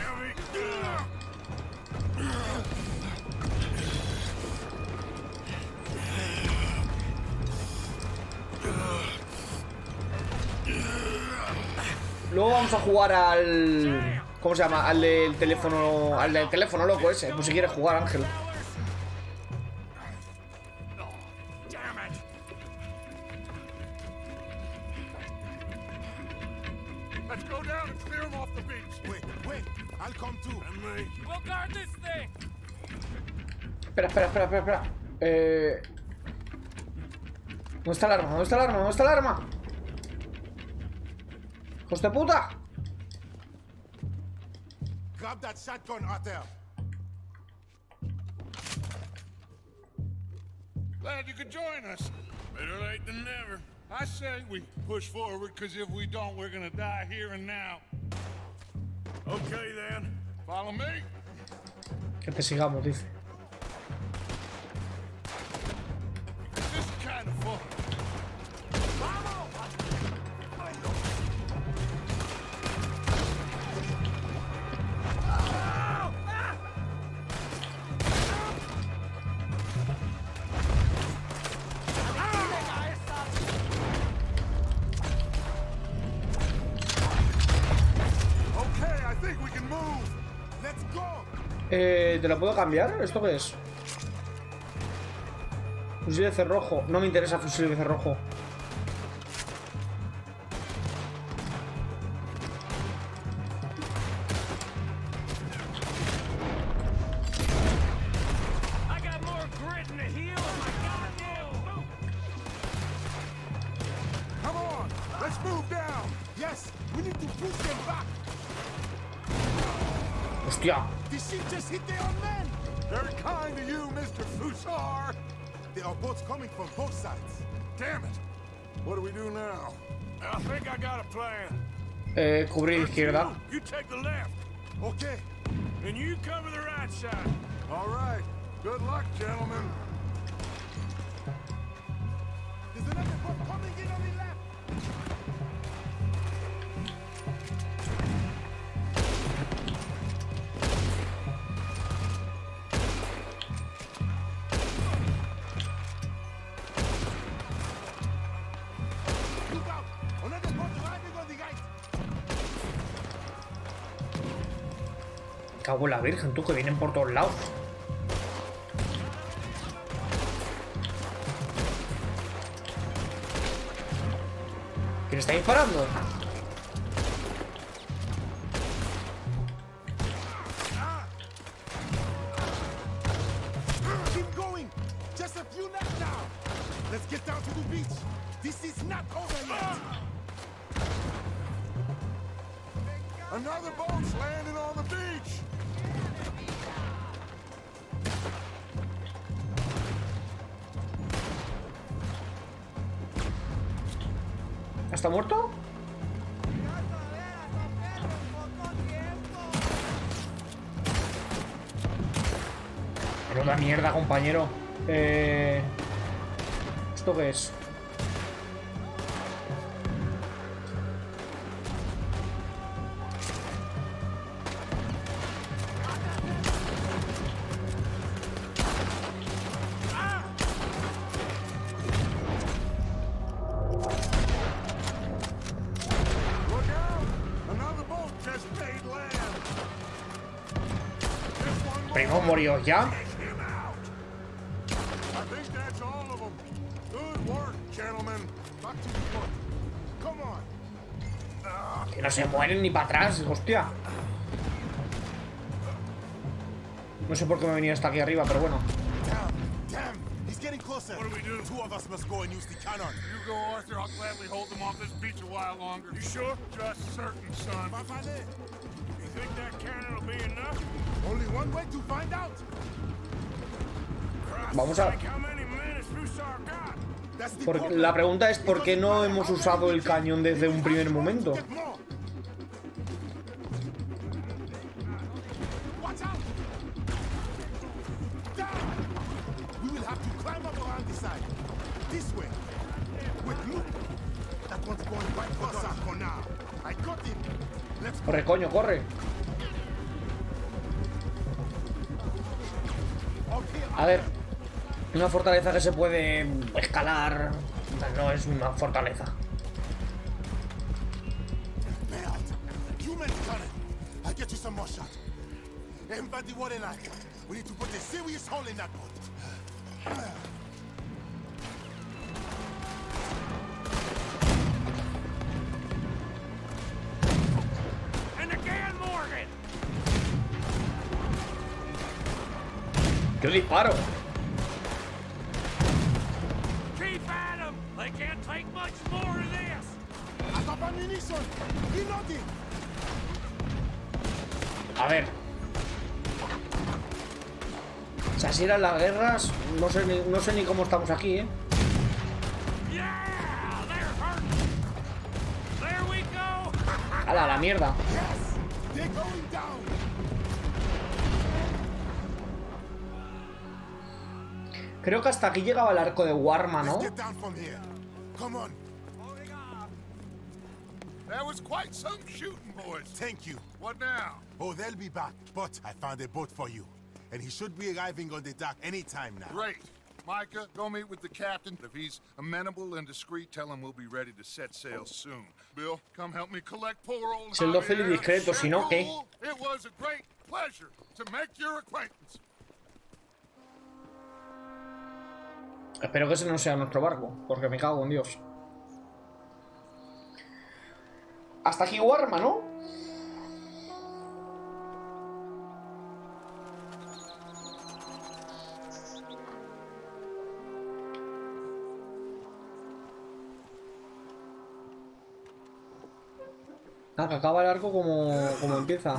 [SPEAKER 1] Luego vamos a jugar al... ¿Cómo se llama? Al del teléfono... Al del teléfono loco ese. Pues si quieres jugar, Ángel.
[SPEAKER 5] Let's go down and clear them off the beach.
[SPEAKER 4] Wait, wait. I'll come too.
[SPEAKER 5] And me.
[SPEAKER 10] We'll guard this thing.
[SPEAKER 1] Espera, espera, espera, espera, espera. Eh... ¿Dónde está el arma? ¿Dónde está el arma? ¿Dónde está el arma? ¡Hijos de puta!
[SPEAKER 4] Grab that shotgun, Arthur.
[SPEAKER 3] Glad you could join us. Better late than never.
[SPEAKER 5] I say we push forward, because if we don't, we're gonna die here and now. Okay, then. Follow me.
[SPEAKER 1] Que te sigamos, dice.
[SPEAKER 5] This is kind of fun.
[SPEAKER 1] Eh, ¿te lo puedo cambiar? ¿Esto qué es? Fusil de cerrojo. No me interesa fusil de cerrojo. Hostia.
[SPEAKER 4] This ship just hit their own men. Very kind of you, Mister Fussar. There are boats coming from both sides.
[SPEAKER 5] Damn it. What do we do now? I think I got a plan.
[SPEAKER 1] Eh, cubrir izquierda.
[SPEAKER 5] You take the left. Okay. And you cover the right side. All right. Good luck, gentlemen.
[SPEAKER 4] There's another boat coming in on the left.
[SPEAKER 1] Cago en la virgen, tú, que vienen por todos lados. ¿Quién está disparando?
[SPEAKER 4] Keep going. Just a few left now. Let's get down to the beach. This is not over yet.
[SPEAKER 5] Another boat's landing on the beach.
[SPEAKER 1] ¿Está muerto? Menuda mierda, compañero. Eh... ¿Esto qué es? Primo, moríos ya. Que no se mueren ni para atrás, hostia. No sé por qué me he venido hasta aquí arriba, pero bueno.
[SPEAKER 4] He's getting closer. What do we do? Two of us must go and use the cannon.
[SPEAKER 5] You go, Arthur. I'll gladly hold them off this beach a while longer. You sure? Just certain, son. You think that cannon will be enough?
[SPEAKER 4] Only one way to find out.
[SPEAKER 1] Vamos a... Porque la pregunta es ¿por qué no hemos usado el cañón desde un primer momento? Corre, coño, corre. A ver, una fortaleza que se puede escalar no es una fortaleza. Yo disparo. A ver. O sea, si eran las guerras, no sé ni, no sé ni cómo estamos aquí, ¿eh? ¡Hala, la mierda! Creo que hasta aquí llegaba el arco de Warma, ¿no?
[SPEAKER 5] That was quite some shooting, boys.
[SPEAKER 4] Thank you.
[SPEAKER 5] What now?
[SPEAKER 4] Oh, they'll be back. But I found a boat for you. And he should be arriving on the dock any time now.
[SPEAKER 5] Great. Micah, go meet with the captain. If he's amenable and discreet, tell him we'll be ready to set sail soon. Bill, come help me collect poor old
[SPEAKER 1] Es el dócil y discreto, si no, ¿qué?
[SPEAKER 5] It was a great pleasure to make your acquaintance.
[SPEAKER 1] Espero que ese no sea nuestro barco, porque me cago en Dios. Hasta aquí Warma, ¿no? Ah, que acaba el arco como, como empieza.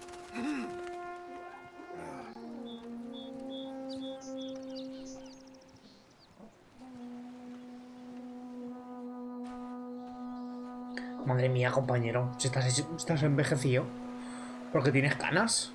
[SPEAKER 1] Madre mía, compañero, si estás, estás envejecido. ¿Por qué tienes canas?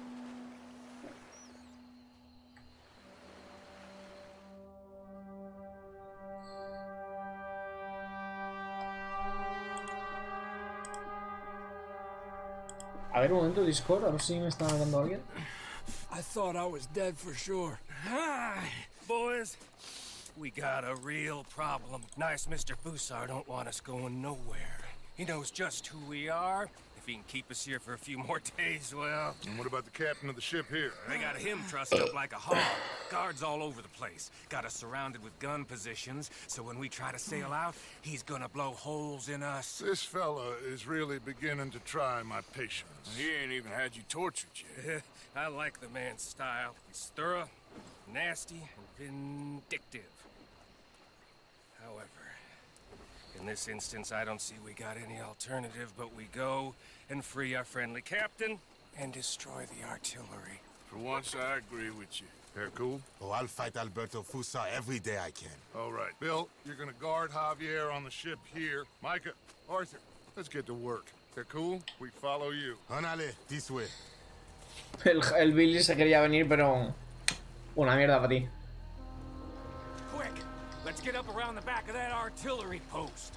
[SPEAKER 1] A ver, un momento, Discord, a ver si me está hablando alguien.
[SPEAKER 12] I thought I was dead for sure.
[SPEAKER 19] Hi, boys. We got a real problem. Nice Mister Fusar don't want us going nowhere. He knows just who we are. If he can keep us here for a few more days, well...
[SPEAKER 5] And what about the captain of the ship here?
[SPEAKER 19] They got him trussed up like a hog. Guards all over the place. Got us surrounded with gun positions, so when we try to sail out, he's gonna blow holes in us.
[SPEAKER 5] This fella is really beginning to try my patience.
[SPEAKER 3] He ain't even had you tortured yet.
[SPEAKER 19] I like the man's style. He's thorough, nasty, and vindictive. However, in this instance, I don't see we got any alternative, but we go and free our friendly captain and destroy the artillery.
[SPEAKER 3] For once, I agree with you.
[SPEAKER 5] They're cool?
[SPEAKER 4] Oh, I'll fight Alberto Fusar every day I can.
[SPEAKER 5] All right. Bill, you're gonna guard Javier on the ship here. Micah, Arthur, let's get to work. They're cool? We follow you.
[SPEAKER 4] Anale, this way.
[SPEAKER 1] El, el Billy se quería venir, pero... Una mierda para ti.
[SPEAKER 19] Quick! Let's get up around the back of that artillery post.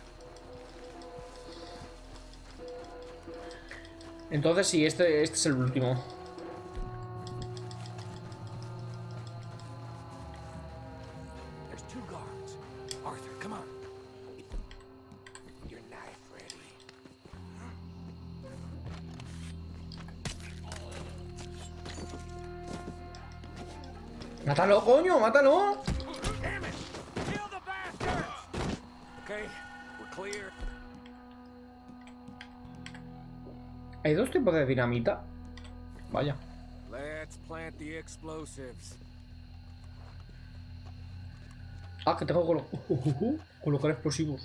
[SPEAKER 1] Entonces sí, este, este es el último.
[SPEAKER 19] There's two guards. Arthur, come on. Your knife ready.
[SPEAKER 1] ¡Mátalo, coño! ¡Mátalo!
[SPEAKER 19] Damn it! Kill the bastards! Okay, we're clear.
[SPEAKER 1] Hay dos tipos de dinamita. Vaya.
[SPEAKER 19] Let's plant the explosives.
[SPEAKER 1] Ah, que tengo que colo uh, uh, uh, colocar explosivos.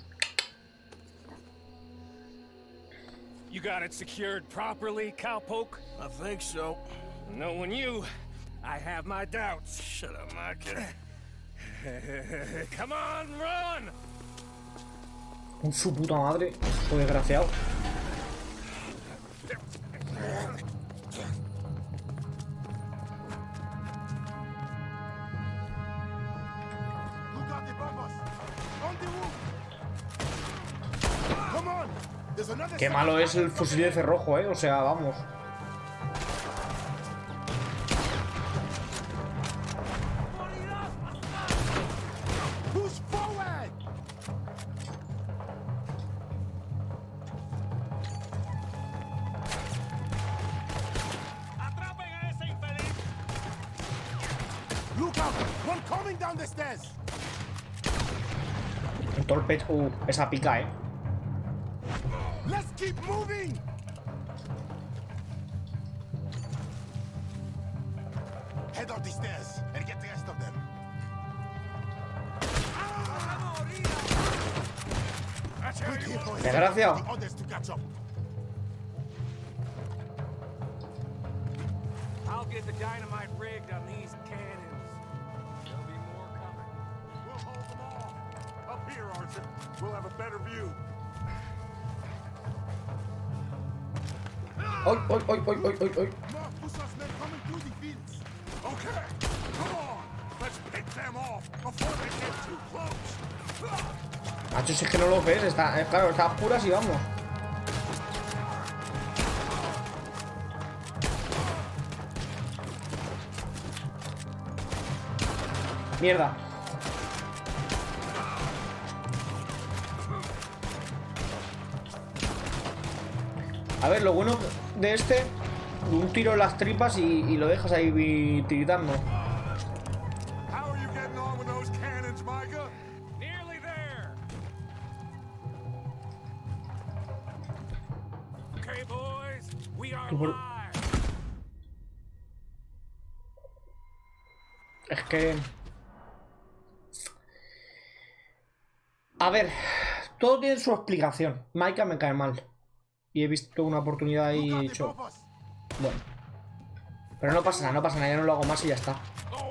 [SPEAKER 19] You got it secured properly, cowpoke?
[SPEAKER 3] I think so.
[SPEAKER 19] Knowing you, I have my doubts.
[SPEAKER 3] Shut up, Micah.
[SPEAKER 19] Come on, run!
[SPEAKER 1] Con su puta madre, su desgraciado. Qué malo es el fusil de cerrojo, eh. O sea, vamos. Un torpedo. Uh, esa pica, eh.
[SPEAKER 4] Let's keep moving. Head up the stairs and get the rest of them.
[SPEAKER 1] Desgraciado.
[SPEAKER 19] I'll get the dynamite rigged on these cannons. There'll be more coming.
[SPEAKER 5] We'll hold them all. Up here, Arthur. We'll have a better view.
[SPEAKER 1] ¡Oy, oy, oy, oy, oy, oy, oy! Macho, si es que no lo ves, está, eh, claro, está a oscuras y vamos. Mierda. A ver, lo bueno de este, un tiro en las tripas y, y lo dejas ahí tiritando. Es que... A ver, todo tiene su explicación. Micah me cae mal. Y he visto una oportunidad y he dicho... Bueno. Pero no pasa nada, no pasa nada. Ya no lo hago más y ya está.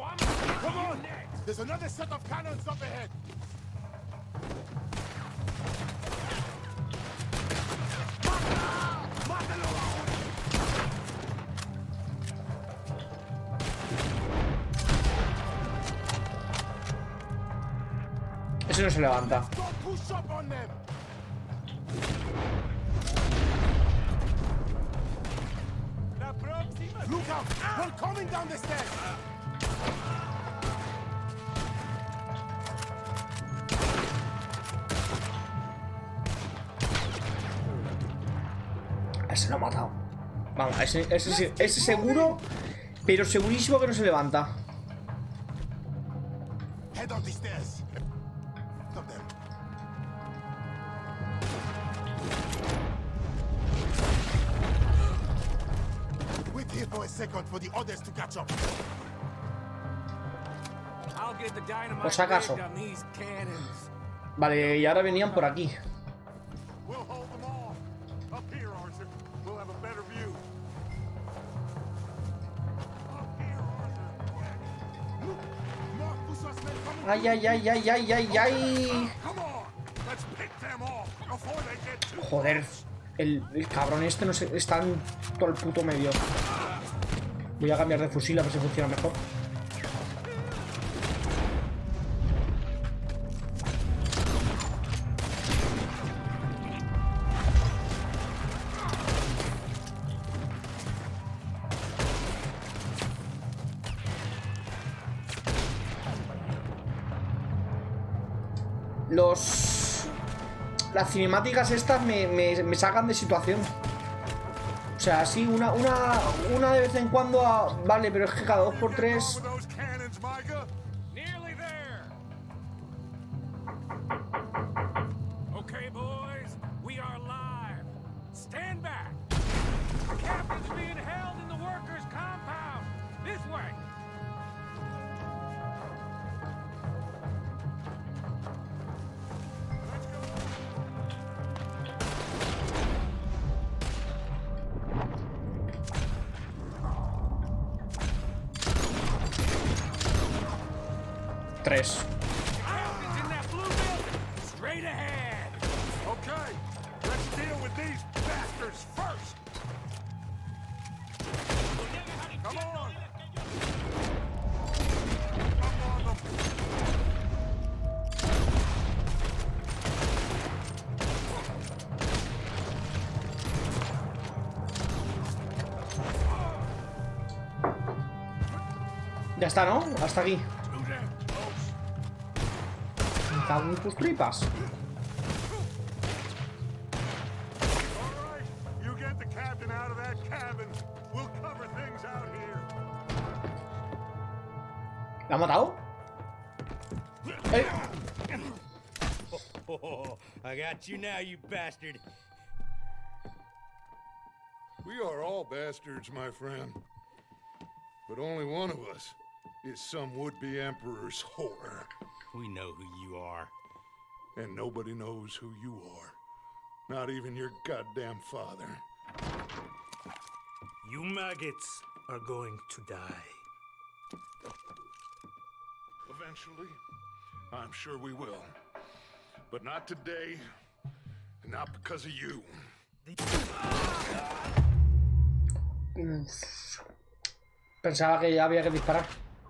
[SPEAKER 1] Ese no se levanta.
[SPEAKER 4] Look out! We're coming down the stairs!
[SPEAKER 1] Ese lo ha matado. Vamos, ese, ese, ese seguro, pero segurísimo que no se levanta.
[SPEAKER 4] Head on the stairs. Stop them. Wait here for a second for the others to catch up.
[SPEAKER 1] Por si acaso. Vale, y ahora venían por aquí. Ay, ay, ay, ay, ay, ay, ay. Joder, el, el cabrón este no se, está en todo el puto medio. Voy a cambiar de fusil a ver si funciona mejor. Los... Las cinemáticas estas me, me, me sacan de situación. O sea, sí, una, una, una de vez en cuando a... Vale, pero es que cada dos por tres... Tres. Ya está, ¿no? Hasta aquí. En tus tripas. ¿La ha matado? ¡Eh!
[SPEAKER 10] Oh, I got you now, you bastard.
[SPEAKER 5] We are all bastards, my friend. But only one of us is some would-be emperor's whore.
[SPEAKER 10] We know who you are.
[SPEAKER 5] And nobody knows who you are. Not even your goddamn father.
[SPEAKER 10] You maggots are going to die.
[SPEAKER 5] Eventually. I'm sure we will. But not today. And not because of you.
[SPEAKER 1] Pensaba que ya había que disparar.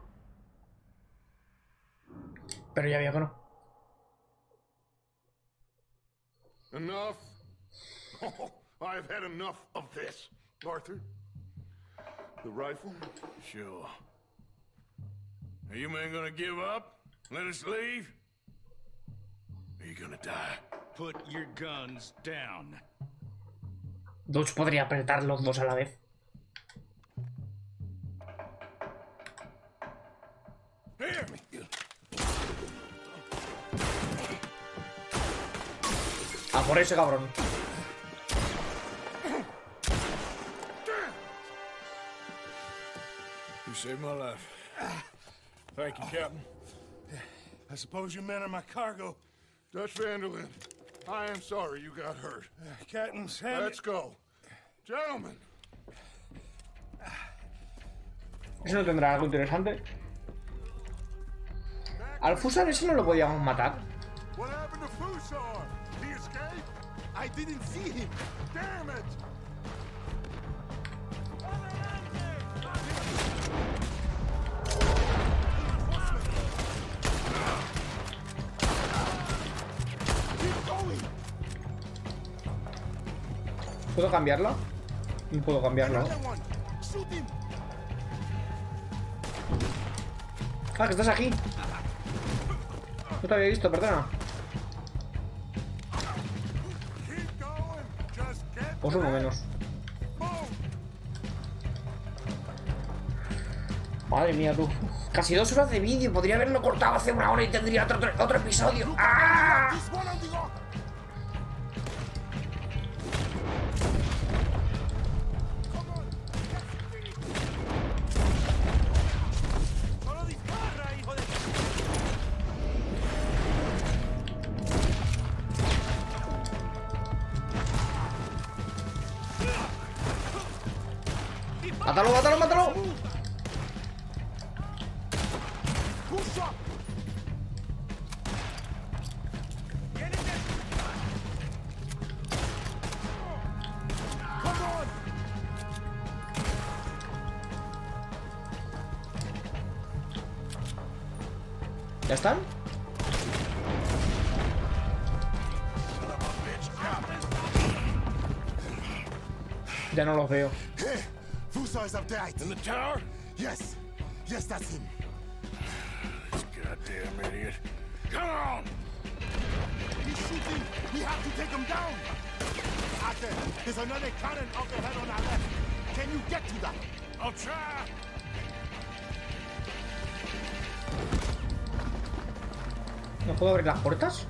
[SPEAKER 1] Pero ya había que no.
[SPEAKER 5] Enough. Oh, I've had enough of this. Arthur, the rifle?
[SPEAKER 3] Sure. Are you men gonna give up? Let us leave? Are you gonna die?
[SPEAKER 9] Put your guns down.
[SPEAKER 1] Dodge podría apretar los dos a la vez. A por ese cabrón.
[SPEAKER 3] You saved my life. Thank you, Captain.
[SPEAKER 5] I suppose you men are my cargo. Dutch Vanderlyn, I am sorry you got hurt. Uh, Captain Sam... Let's go. Gentlemen.
[SPEAKER 1] Eso no tendrá algo interesante. Al Fusar ese no lo podíamos matar.
[SPEAKER 5] What happened to Fusar? He escaped? I didn't see him. Damn it!
[SPEAKER 1] ¿Puedo cambiarlo? No puedo cambiarlo. Ah, que estás aquí. No te había visto, perdona. Pues uno menos. Madre mía, tú. Casi dos horas de vídeo. Podría haberlo cortado hace una hora y tendría otro, otro, otro episodio. ¡Ah! ¡Mátalo, mátalo, mátalo! ¿Ya están? Ya no los veo.
[SPEAKER 4] Fusar is up there.
[SPEAKER 3] In the tower?
[SPEAKER 4] Yes. Yes, that's him.
[SPEAKER 3] This goddamn idiot. Come on!
[SPEAKER 4] He's shooting. We have to take him down. Arthur, there's another cannon up ahead on our left. Can you get to that?
[SPEAKER 3] I'll try.
[SPEAKER 1] ¿No puedo abrir las puertas?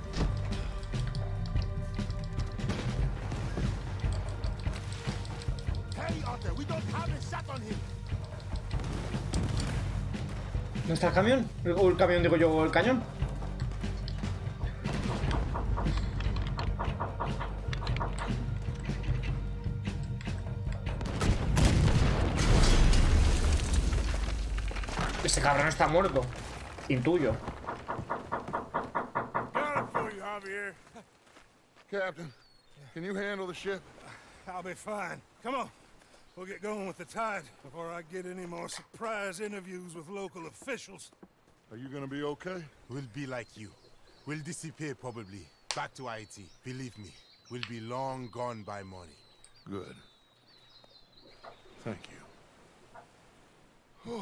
[SPEAKER 1] ¿Dónde está el camión? O el camión, digo yo, o el cañón. Este cabrón está muerto. Intuyo.
[SPEAKER 5] Captain, can you handle the ship?
[SPEAKER 7] I'll be fine. Come on. We'll get going with the tide before I get any more surprise interviews with local officials.
[SPEAKER 5] Are you gonna be okay?
[SPEAKER 4] We'll be like you. We'll disappear probably. Back to I T. Believe me, we'll be long gone by morning.
[SPEAKER 5] Good. Thank you.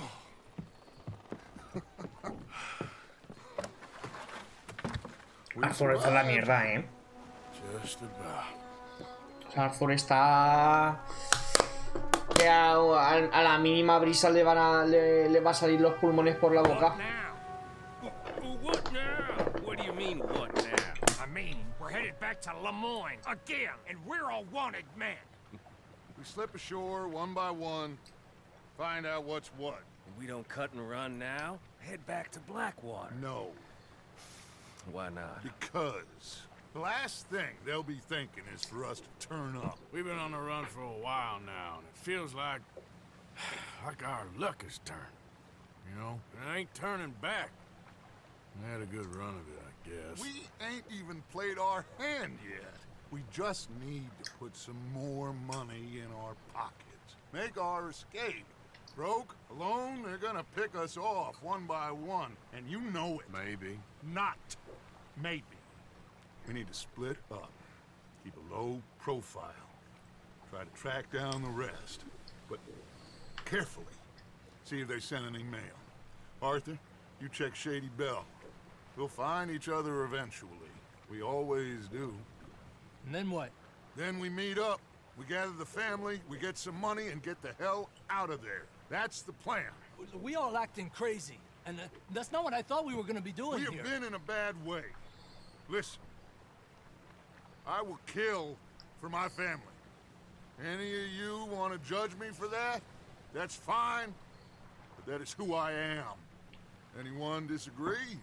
[SPEAKER 1] Arthur está en la mierda, eh.
[SPEAKER 3] Just about.
[SPEAKER 1] Arthur está... Que a, a, a la mínima brisa le van a le, le va a salir los pulmones por la boca.
[SPEAKER 19] What now? What do you mean, what now? I mean, we're headed back to Lemoyne again, and we're all wanted men.
[SPEAKER 5] We slip ashore one by one, find out what's what.
[SPEAKER 19] We don't cut and run now. Head back to Blackwater.
[SPEAKER 5] No.
[SPEAKER 19] Why not?
[SPEAKER 5] Because the last thing they'll be thinking is for us to turn up.
[SPEAKER 3] We've been on the run for a while now, and it feels like... like our luck has turned. You know? It ain't turning back. We had a good run of it, I guess.
[SPEAKER 5] We ain't even played our hand yet. We just need to put some more money in our pockets. make our escape. Broke, alone, they're gonna pick us off one by one, and you know it.
[SPEAKER 3] Maybe.
[SPEAKER 5] Not maybe. We need to split up, keep a low profile, try to track down the rest, but carefully. See if they send any mail. Arthur, you check Shady Belle. We'll find each other eventually. We always do.
[SPEAKER 10] And then what?
[SPEAKER 5] Then we meet up. We gather the family, we get some money, and get the hell out of there. That's the plan.
[SPEAKER 10] We all acting crazy, and uh, that's not what I thought we were gonna be doing
[SPEAKER 5] we
[SPEAKER 10] here.
[SPEAKER 5] We have been in a bad way. Listen, I will kill for my family. Any of you want to judge me for that? That's fine, but that is who I am. Anyone disagree?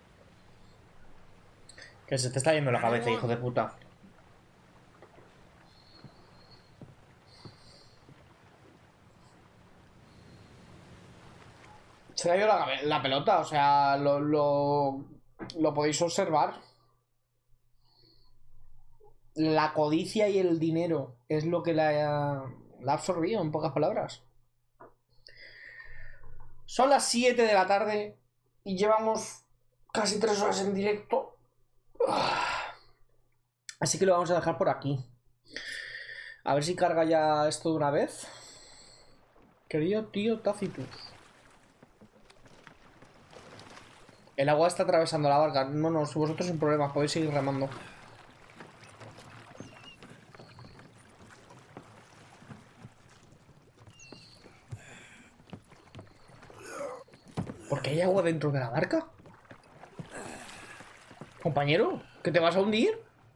[SPEAKER 1] Que se te está yendo la cabeza, hijo de puta. Se le ha ido la, la pelota, o sea, lo, lo, lo podéis observar. La codicia y el dinero es lo que la, la ha absorbido, en pocas palabras. Son las siete de la tarde y llevamos casi tres horas en directo. Así que lo vamos a dejar por aquí. A ver si carga ya esto de una vez. Querido tío Tacitus. El agua está atravesando la barca. No, no, vosotros sin problemas, podéis seguir remando. ¿Por qué hay agua dentro de la barca? Compañero, ¿que te vas a hundir?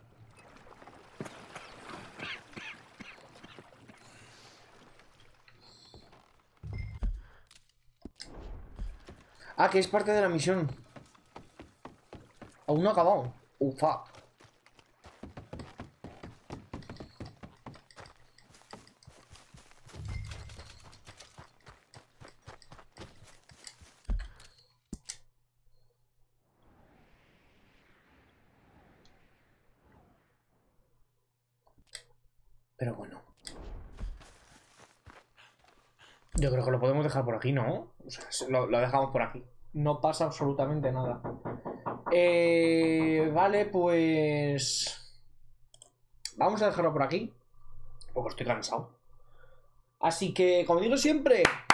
[SPEAKER 1] Ah, que es parte de la misión. Aún no ha acabado. Ufa. Pero bueno. Yo creo que lo podemos dejar por aquí, ¿no? O sea, lo, lo dejamos por aquí. No pasa absolutamente nada. Eh, vale, pues... Vamos a dejarlo por aquí. Porque estoy cansado. Así que, como digo siempre...